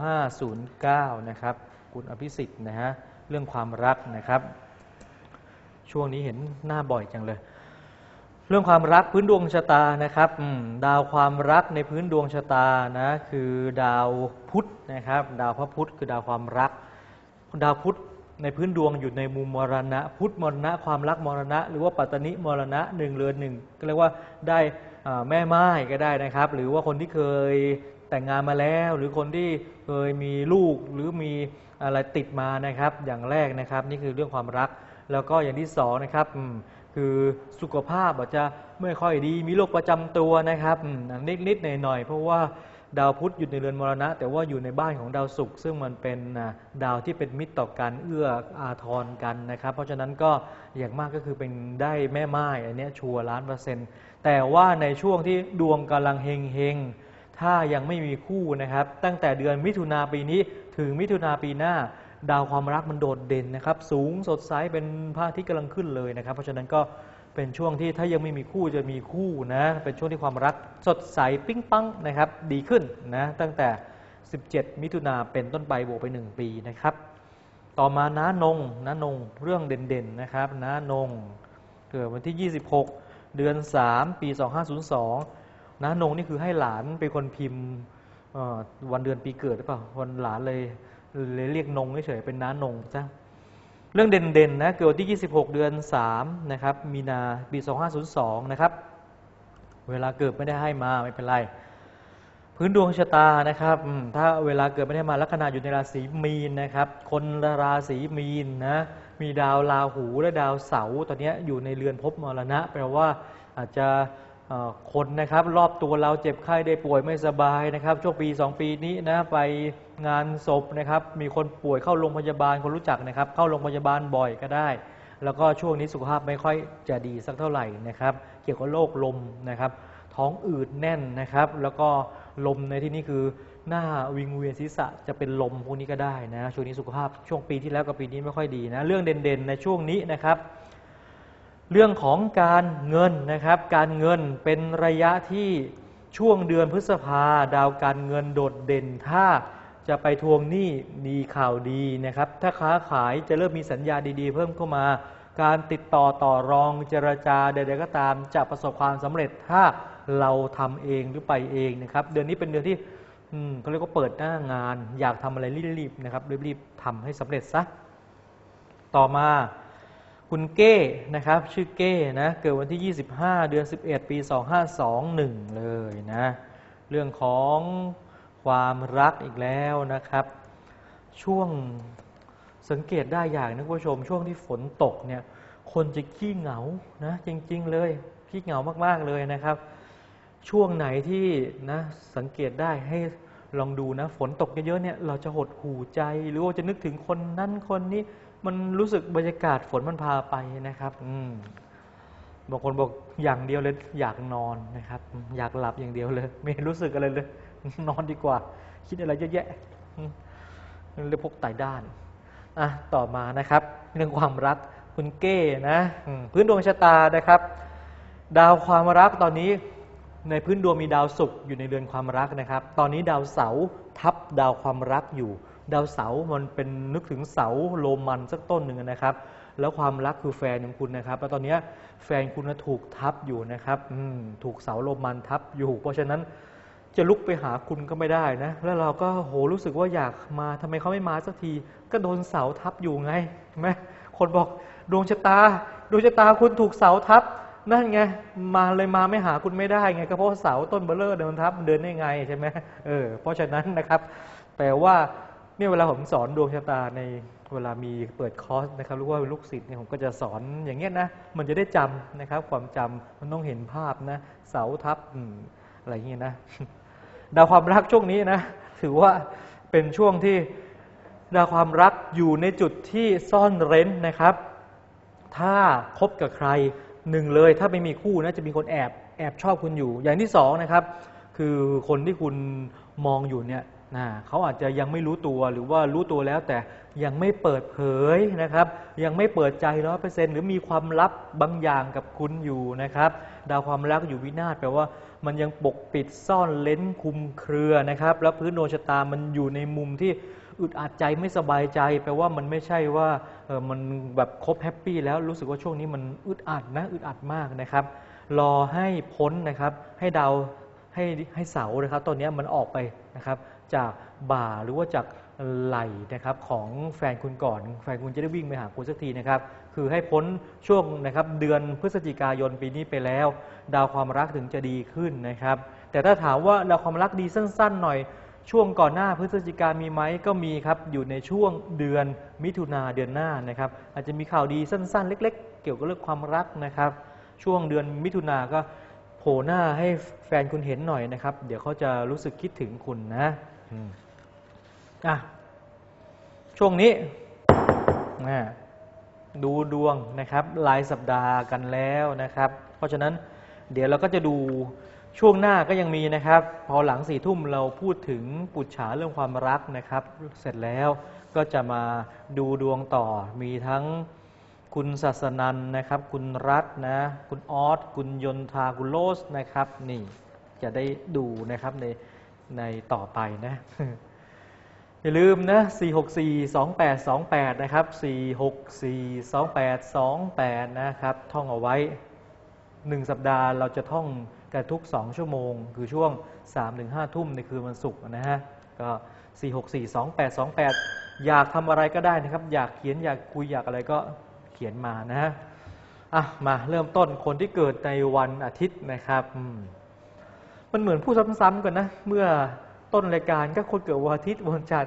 2509นะครับคุณอภิสิทธิ์นะฮะเรื่องความรักนะครับช่วงนี้เห็นหน้าบ่อยจังเลยเรื่องความรักพื้นดวงชะตานะครับดาวความรักในพื้นดวงชะตานะคือดาวพุธนะครับดาวพระพุธคือดาวความรักดาวพุธในพื้นดวงอยู่ในมุมมรณะพุธมรณะความรักมรณะหรือว่าปัตตนิมรณะ1 เรือน 1ก็เรียกว่าได้แม่ไม้ก็ได้นะครับหรือว่าคนที่เคยแต่งงานมาแล้วหรือคนที่เคยมีลูกหรือมีอะไรติดมานะครับอย่างแรกนะครับนี่คือเรื่องความรักแล้วก็อย่างที่2นะครับคือสุขภาพอาจจะไม่ค่อยดีมีโรคประจำตัวนะครับนิดๆหน่อยๆเพราะว่าดาวพุธอยู่ในเรือนมรณะแต่ว่าอยู่ในบ้านของดาวศุกร์ซึ่งมันเป็นดาวที่เป็นมิตรต่อกันเอื้ออาทรกันนะครับเพราะฉะนั้นก็อย่างมากก็คือเป็นได้แม่ไม้อันนี้ชัวร์100%แต่ว่าในช่วงที่ดวงกำลังเฮงๆถ้ายังไม่มีคู่นะครับตั้งแต่เดือนมิถุนาปีนี้ถึงมิถุนาปีหน้าดาวความรักมันโดดเด่นนะครับสูงสดใสเป็นพระอาทิตย์กำลังขึ้นเลยนะครับเพราะฉะนั้นก็เป็นช่วงที่ถ้ายังไม่มีคู่จะมีคู่นะเป็นช่วงที่ความรักสดใสปิ๊งปังนะครับดีขึ้นนะตั้งแต่17 มิถุนาเป็นต้นไปบวกไป1 ปีนะครับต่อมาน้านงเรื่องเด่นๆนะครับน้านงเกิดวันที่26 เดือน 3 ปี 2502น้านงนี่คือให้หลานเป็นคนพิมพ์วันเดือนปีเกิดหรือเปล่าวันหลานเลยเรียกนงเฉยๆเป็นน้านงจ้ะเรื่องเด่นๆนะเกิดที่26 เดือน 3นะครับมีนาปี 2502นะครับเวลาเกิดไม่ได้ให้มาไม่เป็นไรพื้นดวงชะตานะครับถ้าเวลาเกิดไม่ได้มาลัคนาอยู่ในราศีมีนนะครับคนราศีมีนนะมีดาวราหูและดาวเสาร์ตอนนี้อยู่ในเรือนภพมรณะแปลว่าอาจจะคนนะครับรอบตัวเราเจ็บไข้ได้ป่วยไม่สบายนะครับช่วงปี2 ปีนี้นะไปงานศพนะครับมีคนป่วยเข้าโรงพยาบาลคนรู้จักนะครับเข้าโรงพยาบาลบ่อยก็ได้แล้วก็ช่วงนี้สุขภาพไม่ค่อยจะดีสักเท่าไหร่นะครับเกี่ยวกับโรคลมนะครับท้องอืดแน่นนะครับแล้วก็ลมในที่นี้คือหน้าวิงเวียนศีรษะจะเป็นลมพวกนี้ก็ได้นะช่วงนี้สุขภาพช่วงปีที่แล้วกับปีนี้ไม่ค่อยดีนะเรื่องเด่นๆในช่วงนี้นะครับเรื่องของการเงินนะครับการเงินเป็นระยะที่ช่วงเดือนพฤษภาดาวการเงินโดดเด่นถ้าจะไปทวงหนี้มีข่าวดีนะครับถ้าค้าขายจะเริ่มมีสัญญาดีๆเพิ่มเข้ามาการติดต่อต่อรองเจรจาใดๆก็ตามจะประสบความสำเร็จถ้าเราทำเองหรือไปเองนะครับเดือนนี้เป็นเดือนที่เขาเรียกว่าเปิดหน้างานอยากทำอะไรรีบๆนะครับรีบๆทำให้สำเร็จซะต่อมาคุณเก้นะครับชื่อเก้นะเกิดวันที่25 เดือน 11 ปี 2521เลยนะเรื่องของความรักอีกแล้วนะครับช่วงสังเกตได้อย่างนะคุณผู้ชมช่วงที่ฝนตกเนี่ยคนจะขี้เหงานะจริงๆเลยขี้เหงามากๆเลยนะครับช่วงไหนที่นะสังเกตได้ให้ลองดูนะฝนตกเยอะๆเนี่ยเราจะหดหู่ใจหรือว่าจะนึกถึงคนนั้นคนนี้มันรู้สึกบรรยากาศฝนมันพาไปนะครับบางคนบอกอย่างเดียวเลยอยากนอนนะครับอยากหลับอย่างเดียวเลยไม่รู้สึกอะไรเลยนอนดีกว่าคิดอะไรเยอะแยะเรื่องพวกไต่ด้านต่อมานะครับเรื่องความรักคุณเก้นะพื้นดวงชะตานะครับดาวความรักตอนนี้ในพื้นดวงมีดาวศุกร์อยู่ในเรือนความรักนะครับตอนนี้ดาวเสาร์ทับดาวความรักอยู่ดาวเสาร์มันเป็นนึกถึงเสาโรมันสักต้นหนึ่งนะครับแล้วความรักคือแฟนของคุณนะครับแล้วตอนนี้แฟนคุณถูกทับอยู่นะครับถูกเสาโรมันทับอยู่เพราะฉะนั้นจะลุกไปหาคุณก็ไม่ได้นะแล้วเราก็รู้สึกว่าอยากมาทำไมเขาไม่มาสักทีก็โดนเสาทับอยู่ไงใช่ไหมคนบอกดวงชะตาคุณถูกเสาทับนั่นไงมาเลยมาไม่หาคุณไม่ได้ไงก็เพราะเสาต้นเบลเลอร์เดินทับเดินได้ไงใช่ไหมเพราะฉะนั้นนะครับแปลว่าเนี่ยเวลาผมสอนดวงชะตาในเวลามีเปิดคอร์สนะครับหรือว่าลูกศิษย์เนี่ยผมก็จะสอนอย่างเงี้ยนะมันจะได้จำนะครับความจำมันต้องเห็นภาพนะเสาทับอะไรอย่างเงี้ยนะดาวความรักช่วงนี้นะถือว่าเป็นช่วงที่ดาวความรักอยู่ในจุดที่ซ่อนเร้นนะครับถ้าคบกับใครหนึ่งเลยถ้าไม่มีคู่นะจะมีคนแอบชอบคุณอยู่อย่างที่สองนะครับคือคนที่คุณมองอยู่เนี่ยเขาอาจจะยังไม่รู้ตัวหรือว่ารู้ตัวแล้วแต่ยังไม่เปิดเผยนะครับยังไม่เปิดใจ 100% หรือมีความลับบางอย่างกับคุณอยู่นะครับดาวความรักอยู่วินาศแปลว่ามันยังปกปิดซ่อนเร้นคุมเครือนะครับแล้วพื้นดวงชะตามันอยู่ในมุมที่อึดอัดใจไม่สบายใจแปลว่ามันไม่ใช่ว่ามันแบบครบแฮปปี้แล้วรู้สึกว่าช่วงนี้มันอึดอัดมากนะครับรอให้พ้นนะครับให้ดาวให้เสานะครับตอนนี้มันออกไปนะครับจากบ่าหรือว่าจากไหล่นะครับของแฟนคุณก่อนแฟนคุณจะได้วิ่งไปหาคุณสักทีนะครับคือให้พ้นช่วงนะครับเดือนพฤศจิกายนปีนี้ไปแล้วดาวความรักถึงจะดีขึ้นนะครับแต่ถ้าถามว่าดาวความรักดีสั้นๆหน่อยช่วงก่อนหน้าพฤศจิกามีไหมก็มีครับอยู่ในช่วงเดือนมิถุนาเดือนหน้านะครับอาจจะมีข่าวดีสั้นๆเล็กๆเกี่ยวกับเรื่องความรักนะครับช่วงเดือนมิถุนาก็โผล่หน้าให้แฟนคุณเห็นหน่อยนะครับเดี๋ยวเขาจะรู้สึกคิดถึงคุณนะช่วงนี้ดูดวงนะครับรายสัปดาห์กันแล้วนะครับเพราะฉะนั้นเดี๋ยวเราก็จะดูช่วงหน้าก็ยังมีนะครับพอหลัง4 ทุ่มเราพูดถึงปุจฉาเรื่องความรักนะครับเสร็จแล้วก็จะมาดูดวงต่อมีทั้งคุณศาสนันนะครับคุณรัตน์นะคุณออสคุณยนทาคุณโลสนะครับนี่จะได้ดูนะครับในต่อไปนะอย่าลืมนะ4642828นะครับ4642828นะครับท่องเอาไว้1 สัปดาห์เราจะท่องกันทุก2 ชั่วโมงคือช่วง 3-5 ทุ่มในคืนวันศุกร์นะฮะก็4642828อยากทำอะไรก็ได้นะครับอยากเขียนอยากคุยอยากอะไรก็เขียนมานะฮะมาเริ่มต้นคนที่เกิดในวันอาทิตย์นะครับมันเหมือนพูดซ้ำๆกันนะเมื่อต้นรายการก็คนเกิดวันอาทิตย์วันจันทร์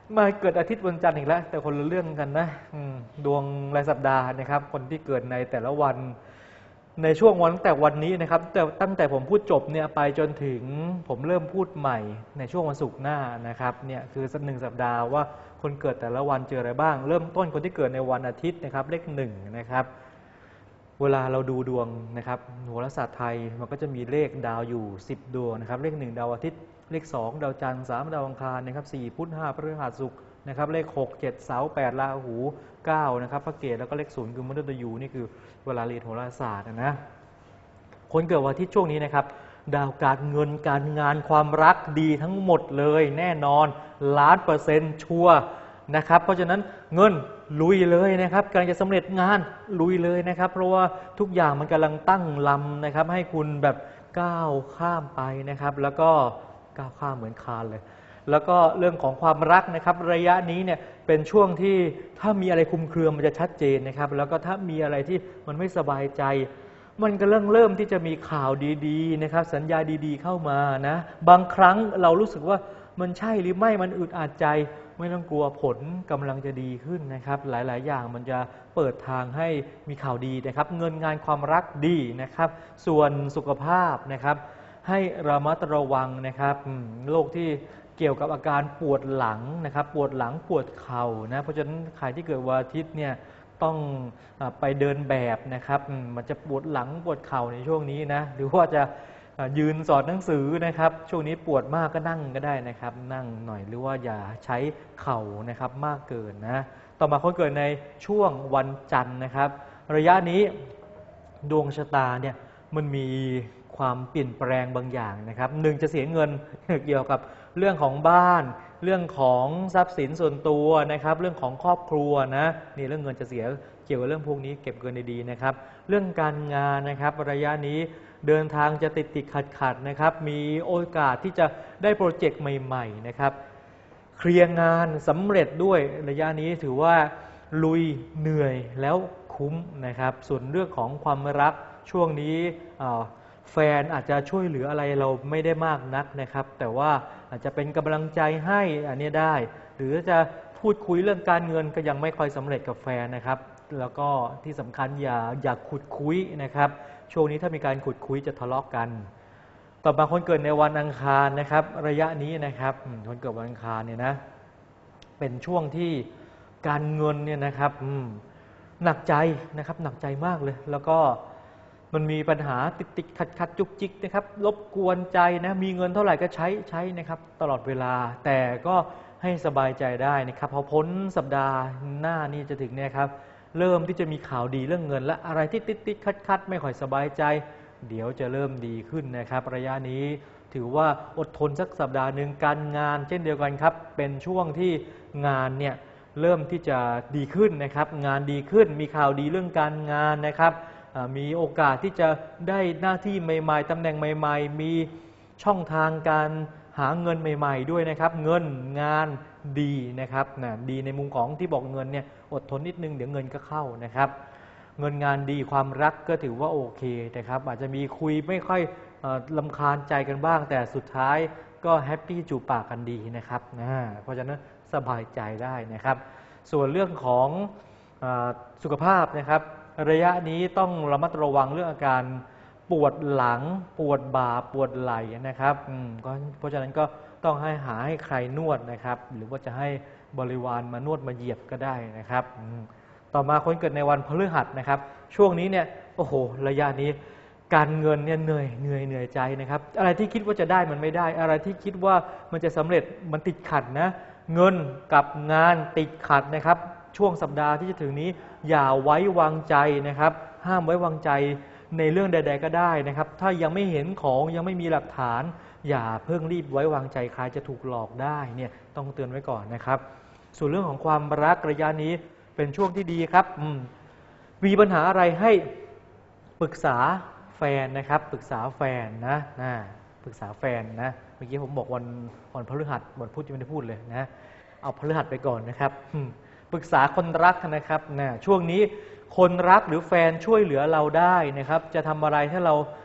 มาเกิดอาทิตย์วันจันทร์อีกแล้วแต่คนละเรื่องกันนะดวงรายสัปดาห์นะครับคนที่เกิดในแต่ละวันในช่วงวันตั้งแต่วันนี้นะครับแต่ตั้งแต่ผมพูดจบเนี่ยไปจนถึงผมเริ่มพูดใหม่ในช่วงวันศุกร์หน้านะครับเนี่ยคือสัก1 สัปดาห์ว่าคนเกิดแต่ละวันเจออะไรบ้างเริ่มต้นคนที่เกิดในวันอาทิตย์นะครับเลข1นะครับเวลาเราดูดวงนะครับโหราศาสตร์ไทยมันก็จะมีเลขดาวอยู่10 ดวงนะครับเลข1ดาวอาทิตย์เลข2ดาวจันทร์3ดาวอังคารนะครับ4พุธ5พฤหัสศุกร์นะครับเลข6 7เสาร์8ราหู9นะครับพระเกศแล้วก็เลข0คือมฤตยูนี่คือเวลาเรียนโหราศาสตร์นะคนเกิดวันอาทิตย์ช่วงนี้นะครับดาวการเงินการงานความรักดีทั้งหมดเลยแน่นอน1,000,000%ชัวร์นะครับเพราะฉะนั้นเงินลุยเลยนะครับกำลังจะสำเร็จงานลุยเลยนะครับเพราะว่าทุกอย่างมันกำลังตั้งลำนะครับให้คุณแบบก้าวข้ามไปนะครับแล้วก็ก้าวข้ามเหมือนคานเลยแล้วก็เรื่องของความรักนะครับระยะนี้เนี่ยเป็นช่วงที่ถ้ามีอะไรคลุมเครือมันจะชัดเจนนะครับแล้วก็ถ้ามีอะไรที่มันไม่สบายใจมันก็เริ่มที่จะมีข่าวดีๆนะครับสัญญาดีๆเข้ามานะบางครั้งเรารู้สึกว่ามันใช่หรือไม่มันอึดอัดใจไม่ต้องกลัวผลกำลังจะดีขึ้นนะครับหลายๆอย่างมันจะเปิดทางให้มีข่าวดีนะครับเงินงานความรักดีนะครับส่วนสุขภาพนะครับให้ระมัดระวังนะครับโรคที่เกี่ยวกับอาการปวดหลังนะครับปวดหลังปวดเข่านะเพราะฉะนั้นใครที่เกิดวันอาทิตย์เนี่ยต้องไปเดินแบบนะครับมันจะปวดหลังปวดเข่าในช่วงนี้นะหรือว่าจะยืนสอนหนังสือนะครับช่วงนี้ปวดมากก็นั่งก็ได้นะครับนั่งหน่อยหรือว่าอย่าใช้เข่านะครับมากเกินนะต่อมาคนเกิดในช่วงวันจันทร์นะครับระยะนี้ดวงชะตาเนี่ยมันมีความเปลี่ยนแปลงบางอย่างนะครับ1จะเสียเงินเกี่ยวกับเรื่องของบ้านเรื่องของทรัพย์สินส่วนตัวนะครับเรื่องของครอบครัวนะนี่เรื่องเงินจะเสียเกี่ยวกับเรื่องพวกนี้เก็บเงินดีๆนะครับเรื่องการงานนะครับระยะนี้เดินทางจะติดขัดนะครับมีโอกาสที่จะได้โปรเจกต์ใหม่ๆนะครับเคลียร์งานสำเร็จด้วยระยะนี้ถือว่าลุยเหนื่อยแล้วคุ้มนะครับส่วนเรื่องของความรักช่วงนี้แฟนอาจจะช่วยเหลืออะไรเราไม่ได้มากนักนะครับแต่ว่าอาจจะเป็นกำลังใจให้อันนี้ได้หรือจะพูดคุยเรื่องการเงินก็ยังไม่ค่อยสำเร็จกับแฟนนะครับแล้วก็ที่สำคัญอย่าขุดคุยนะครับช่วงนี้ถ้ามีการขุดคุยจะทะเลาะกันต่อมาคนเกิดในวันอังคารนะครับระยะนี้นะครับคนเกิดวันอังคารเนี่ยนะเป็นช่วงที่การเงินเนี่ยนะครับหนักใจนะครับหนักใจมากเลยแล้วก็มันมีปัญหาติดขัดจุกจิกนะครับรบกวนใจนะมีเงินเท่าไหร่ก็ใช้นะครับตลอดเวลาแต่ก็ให้สบายใจได้นะครับพอพ้นสัปดาห์หน้านี้จะถึงเนี่ยครับเริ่มที่จะมีข่าวดีเรื่องเงินและอะไรที่ติดขัดไม่ค่อยสบายใจเดี๋ยวจะเริ่มดีขึ้นนะครับระยะนี้ถือว่าอดทนสักสัปดาห์นึงการงานเช่นเดียวกันครับเป็นช่วงที่งานเนี่ยเริ่มที่จะดีขึ้นนะครับงานดีขึ้นมีข่าวดีเรื่องการงานนะครับมีโอกาสที่จะได้หน้าที่ใหม่ๆตำแหน่งใหม่ๆมีช่องทางการหาเงินใหม่ๆด้วยนะครับเงินงานดีนะครับดีในมุมของที่บอกเงินเนี่ยอดทนนิดนึงเดี๋ยวเงินก็เข้านะครับเงินงานดีความรักก็ถือว่าโอเคนะครับอาจจะมีคุยไม่ค่อยรำคาญใจกันบ้างแต่สุดท้ายก็แฮปปี้จูบปากกันดีนะครับเพราะฉะนั้นสบายใจได้นะครับส่วนเรื่องของสุขภาพนะครับระยะนี้ต้องระมัดระวังเรื่องอาการปวดหลังปวดบ่าปวดไหล่นะครับเพราะฉะนั้นก็ต้องหาให้ใครนวดนะครับหรือว่าจะให้บริวารมานวดมาเหยียบก็ได้นะครับต่อมาคนเกิดในวันพฤหัสนะครับช่วงนี้เนี่ยโอ้โหระยะนี้การเงินเนี่ยเหนื่อยใจนะครับอะไรที่คิดว่าจะได้มันไม่ได้อะไรที่คิดว่ามันจะสำเร็จมันติดขัดนะเงินกับงานติดขัดนะครับช่วงสัปดาห์ที่จะถึงนี้อย่าไว้วางใจนะครับห้ามไว้วางใจในเรื่องใดๆก็ได้นะครับถ้ายังไม่เห็นของยังไม่มีหลักฐานอย่าเพิ่งรีบไว้วางใจใครจะถูกหลอกได้เนี่ยต้องเตือนไว้ก่อนนะครับส่วนเรื่องของความรักระยะนี้เป็นช่วงที่ดีครับมีปัญหาอะไรให้ปรึกษาแฟนนะครับปรึกษาแฟนนะปรึกษาแฟนนะเมื่อกี้ผมบอกวันพฤหัสวันพุธยังไม่ได้พูดเลยนะเอาพฤหัสไปก่อนนะครับปรึกษาคนรักนะครับช่วงนี้คนรักหรือแฟนช่วยเหลือเราได้นะครับจะทำอะไรถ้าเรา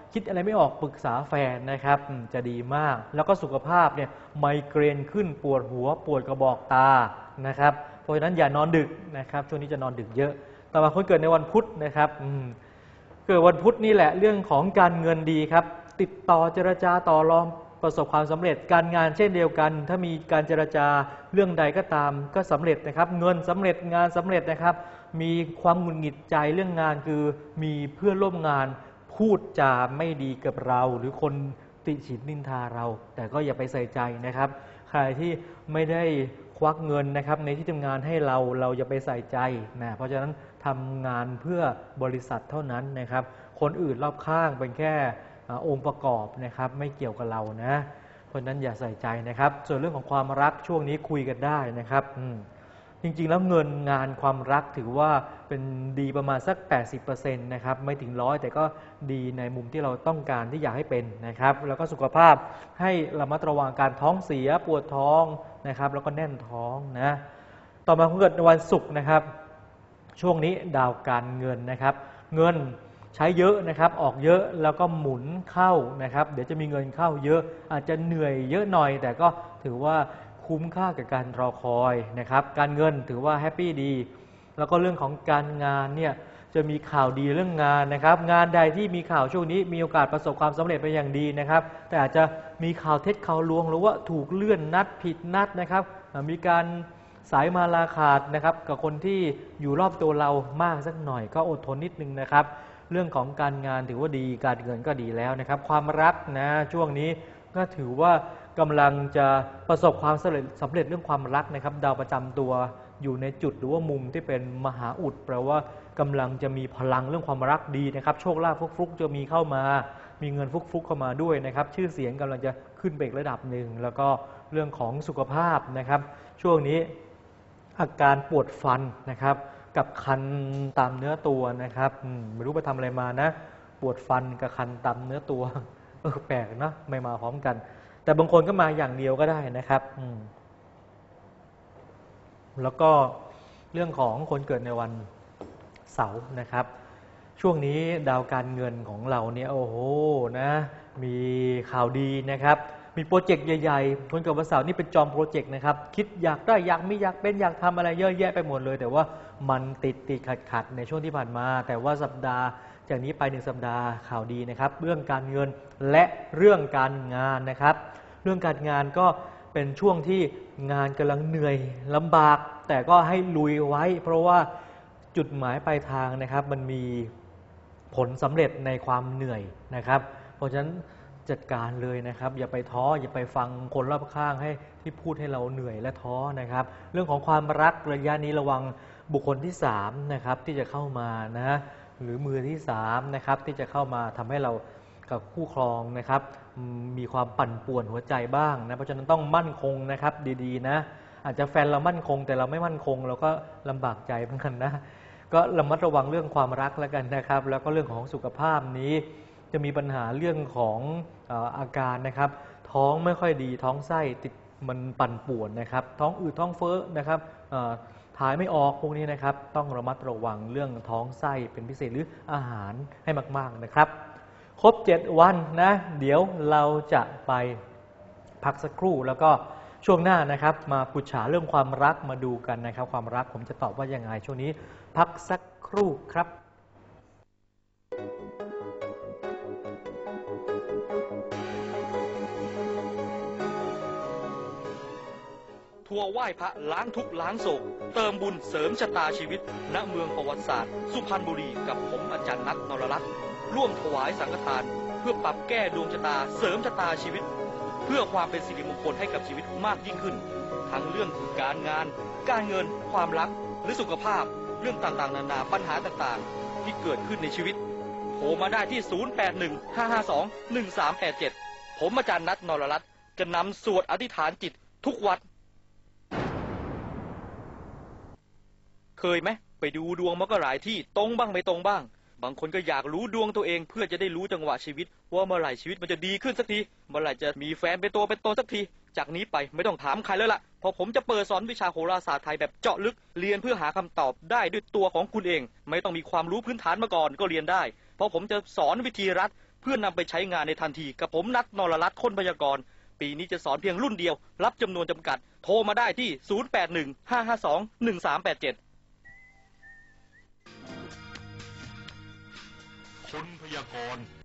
คิดอะไรไม่ออกปรึกษาแฟนนะครับจะดีมากแล้วก็สุขภาพเนี่ยไมเกรนขึ้นปวดหัวปวดกระบอกตานะครับเพราะฉะนั้นอย่านอนดึกนะครับช่วงนี้จะนอนดึกเยอะต่อมาคนเกิดในวันพุธนะครับเกิดวันพุธนี่แหละเรื่องของการเงินดีครับติดต่อเจรจาต่อรองประสบความสำเร็จการงานเช่นเดียวกันถ้ามีการเจรจาเรื่องใดก็ตามก็สำเร็จนะครับเงินสำเร็จงานสำเร็จนะครับมีความหงุดหงิดใจเรื่องงานคือมีเพื่อนร่วมงานพูดจาไม่ดีกับเราหรือคนติฉินนินทาเราแต่ก็อย่าไปใส่ใจนะครับใครที่ไม่ได้ควักเงินนะครับในที่ทำงานให้เราอย่าไปใส่ใจนะเพราะฉะนั้นทำงานเพื่อบริษัทเท่านั้นนะครับคนอื่นรอบข้างเป็นแค่องค์ประกอบนะครับไม่เกี่ยวกับเรานะเพราะนั้นอย่าใส่ใจนะครับส่วนเรื่องของความรักช่วงนี้คุยกันได้นะครับจริงๆแล้วเงินงานความรักถือว่าเป็นดีประมาณสัก 80% นะครับไม่ถึง100แต่ก็ดีในมุมที่เราต้องการที่อยากให้เป็นนะครับแล้วก็สุขภาพให้ระมัดระวังการท้องเสียปวดท้องนะครับแล้วก็แน่นท้องนะต่อมาคนเกิดในวันศุกร์นะครับช่วงนี้ดาวการเงินนะครับเงินใช้เยอะนะครับออกเยอะแล้วก็หมุนเข้านะครับเดี๋ยวจะมีเงินเข้าเยอะอาจจะเหนื่อยเยอะหน่อยแต่ก็ถือว่าคุ้มค่ากับการรอคอยนะครับการเงินถือว่าแฮปปี้ดีแล้วก็เรื่องของการงานเนี่ยจะมีข่าวดีเรื่องงานนะครับงานใดที่มีข่าวช่วงนี้มีโอกาสประสบความสำเร็จเป็นอย่างดีนะครับแต่อาจจะมีข่าวเท็จข่าวลวงหรือว่าถูกเลื่อนนัดผิดนัดนะครับมีการสายมาลาขาดนะครับกับคนที่อยู่รอบตัวเรามากสักหน่อยก็อดทนนิดนึงนะครับเรื่องของการงานถือว่าดีการเงินก็ดีแล้วนะครับความรักนะช่วงนี้ก็ถือว่ากำลังจะประสบความสำเร็จเรื่องความรักนะครับดาวประจำตัวอยู่ในจุดหรือว่ามุมที่เป็นมหาอุดแปลว่ากำลังจะมีพลังเรื่องความรักดีนะครับโชคลาภฟลุกๆจะมีเข้ามามีเงินฟลุกๆเข้ามาด้วยนะครับชื่อเสียงกำลังจะขึ้นไปอีกระดับหนึ่งแล้วก็เรื่องของสุขภาพนะครับช่วงนี้อาการปวดฟันนะครับกับคันตามเนื้อตัวนะครับไม่รู้ไปทำอะไรมานะปวดฟันกับคันตามเนื้อตัวแปลกนะไม่มาพร้อมกันแต่บางคนก็มาอย่างเดียวก็ได้นะครับแล้วก็เรื่องของคนเกิดในวันเสาร์นะครับช่วงนี้ดาวการเงินของเราเนี่ยโอ้โหนะมีข่าวดีนะครับมีโปรเจกต์ใหญ่ๆคนเกิดวันเสาร์นี่เป็นจอมโปรเจกต์นะครับคิดอยากได้อยากมีอยากเป็นอยากทำอะไรเยอะแยะไปหมดเลยแต่ว่ามันติดขัดในช่วงที่ผ่านมาแต่ว่าสัปดาห์จากนี้ไป1 สัปดาห์ข่าวดีนะครับเรื่องการเงินและเรื่องการงานนะครับเรื่องการงานก็เป็นช่วงที่งานกำลังเหนื่อยลำบากแต่ก็ให้ลุยไว้เพราะว่าจุดหมายปลายทางนะครับมันมีผลสำเร็จในความเหนื่อยนะครับเพราะฉะนั้นจัดการเลยนะครับอย่าไปท้ออย่าไปฟังคนรอบข้างให้ที่พูดให้เราเหนื่อยและท้อนะครับเรื่องของความรักระยะนี้ระวังบุคคลที่3นะครับที่จะเข้ามานะหรือมือที่3นะครับที่จะเข้ามาทำให้เรากับคู่ครองนะครับมีความปั่นป่วนหัวใจบ้างนะเพราะฉะนั้นต้องมั่นคงนะครับดีๆนะอาจจะแฟนเรามั่นคงแต่เราไม่มั่นคงเราก็ลำบากใจเหมือนกันนะก็ระมัดระวังเรื่องความรักแล้วกันนะครับแล้วก็เรื่องของสุขภาพนี้จะมีปัญหาเรื่องของอาการนะครับท้องไม่ค่อยดีท้องไส้ติดมันปั่นป่วนนะครับท้องอืดท้องเฟ้อนะครับถ่ายไม่ออกพวกนี้นะครับต้องระมัดระวังเรื่องท้องไส้เป็นพิเศษหรืออาหารให้มากๆนะครับครบ7 วันนะเดี๋ยวเราจะไปพักสักครู่แล้วก็ช่วงหน้านะครับมาปุจฉาเรื่องความรักมาดูกันนะครับความรักผมจะตอบว่ายังไงช่วงนี้พักสักครู่ครับทัวร์ไหว้พระล้างทุกข์ล้างโศกเติมบุญเสริมชะตาชีวิตณเมืองประวัติศาสตร์สุพรรณบุรีกับผมอาจารย์นัท นรรัตน์ร่วมถวายสังฆทานเพื่อปรับแก้ดวงชะตาเสริมชะตาชีวิตเพื่อความเป็นสิริมงคลให้กับชีวิตมากยิ่งขึ้นทั้งเรื่องการงานการเงินความรักหรือสุขภาพเรื่องต่างๆนานาปัญหาต่างๆที่เกิดขึ้นในชีวิตโทรมาได้ที่ 0815521387 ผมอาจารย์นัท นรรัตน์จะนำสวดอธิษฐานจิตทุกวัดเคยไหมไปดูดวงมาก็หลายที่ตรงบ้างไม่ตรงบ้างบางคนก็อยากรู้ดวงตัวเองเพื่อจะได้รู้จังหวะชีวิตว่าเมื่อไหร่ชีวิตมันจะดีขึ้นสักทีเมื่อไหร่จะมีแฟนเป็นตัวเป็นตนสักทีจากนี้ไปไม่ต้องถามใครแล้วล่ะเพราะผมจะเปิดสอนวิชาโหราศาสตร์ไทยแบบเจาะลึกเรียนเพื่อหาคำตอบได้ด้วยตัวของคุณเองไม่ต้องมีความรู้พื้นฐานมาก่อนก็เรียนได้เพราะผมจะสอนวิธีรัดเพื่อนำไปใช้งานในทันทีกับผมนัทนรรัตน์คนพยากรณ์ปีนี้จะสอนเพียงรุ่นเดียวรับจำนวนจำกัดโทรมาได้ที่ 0815521387 คนพยากรณ์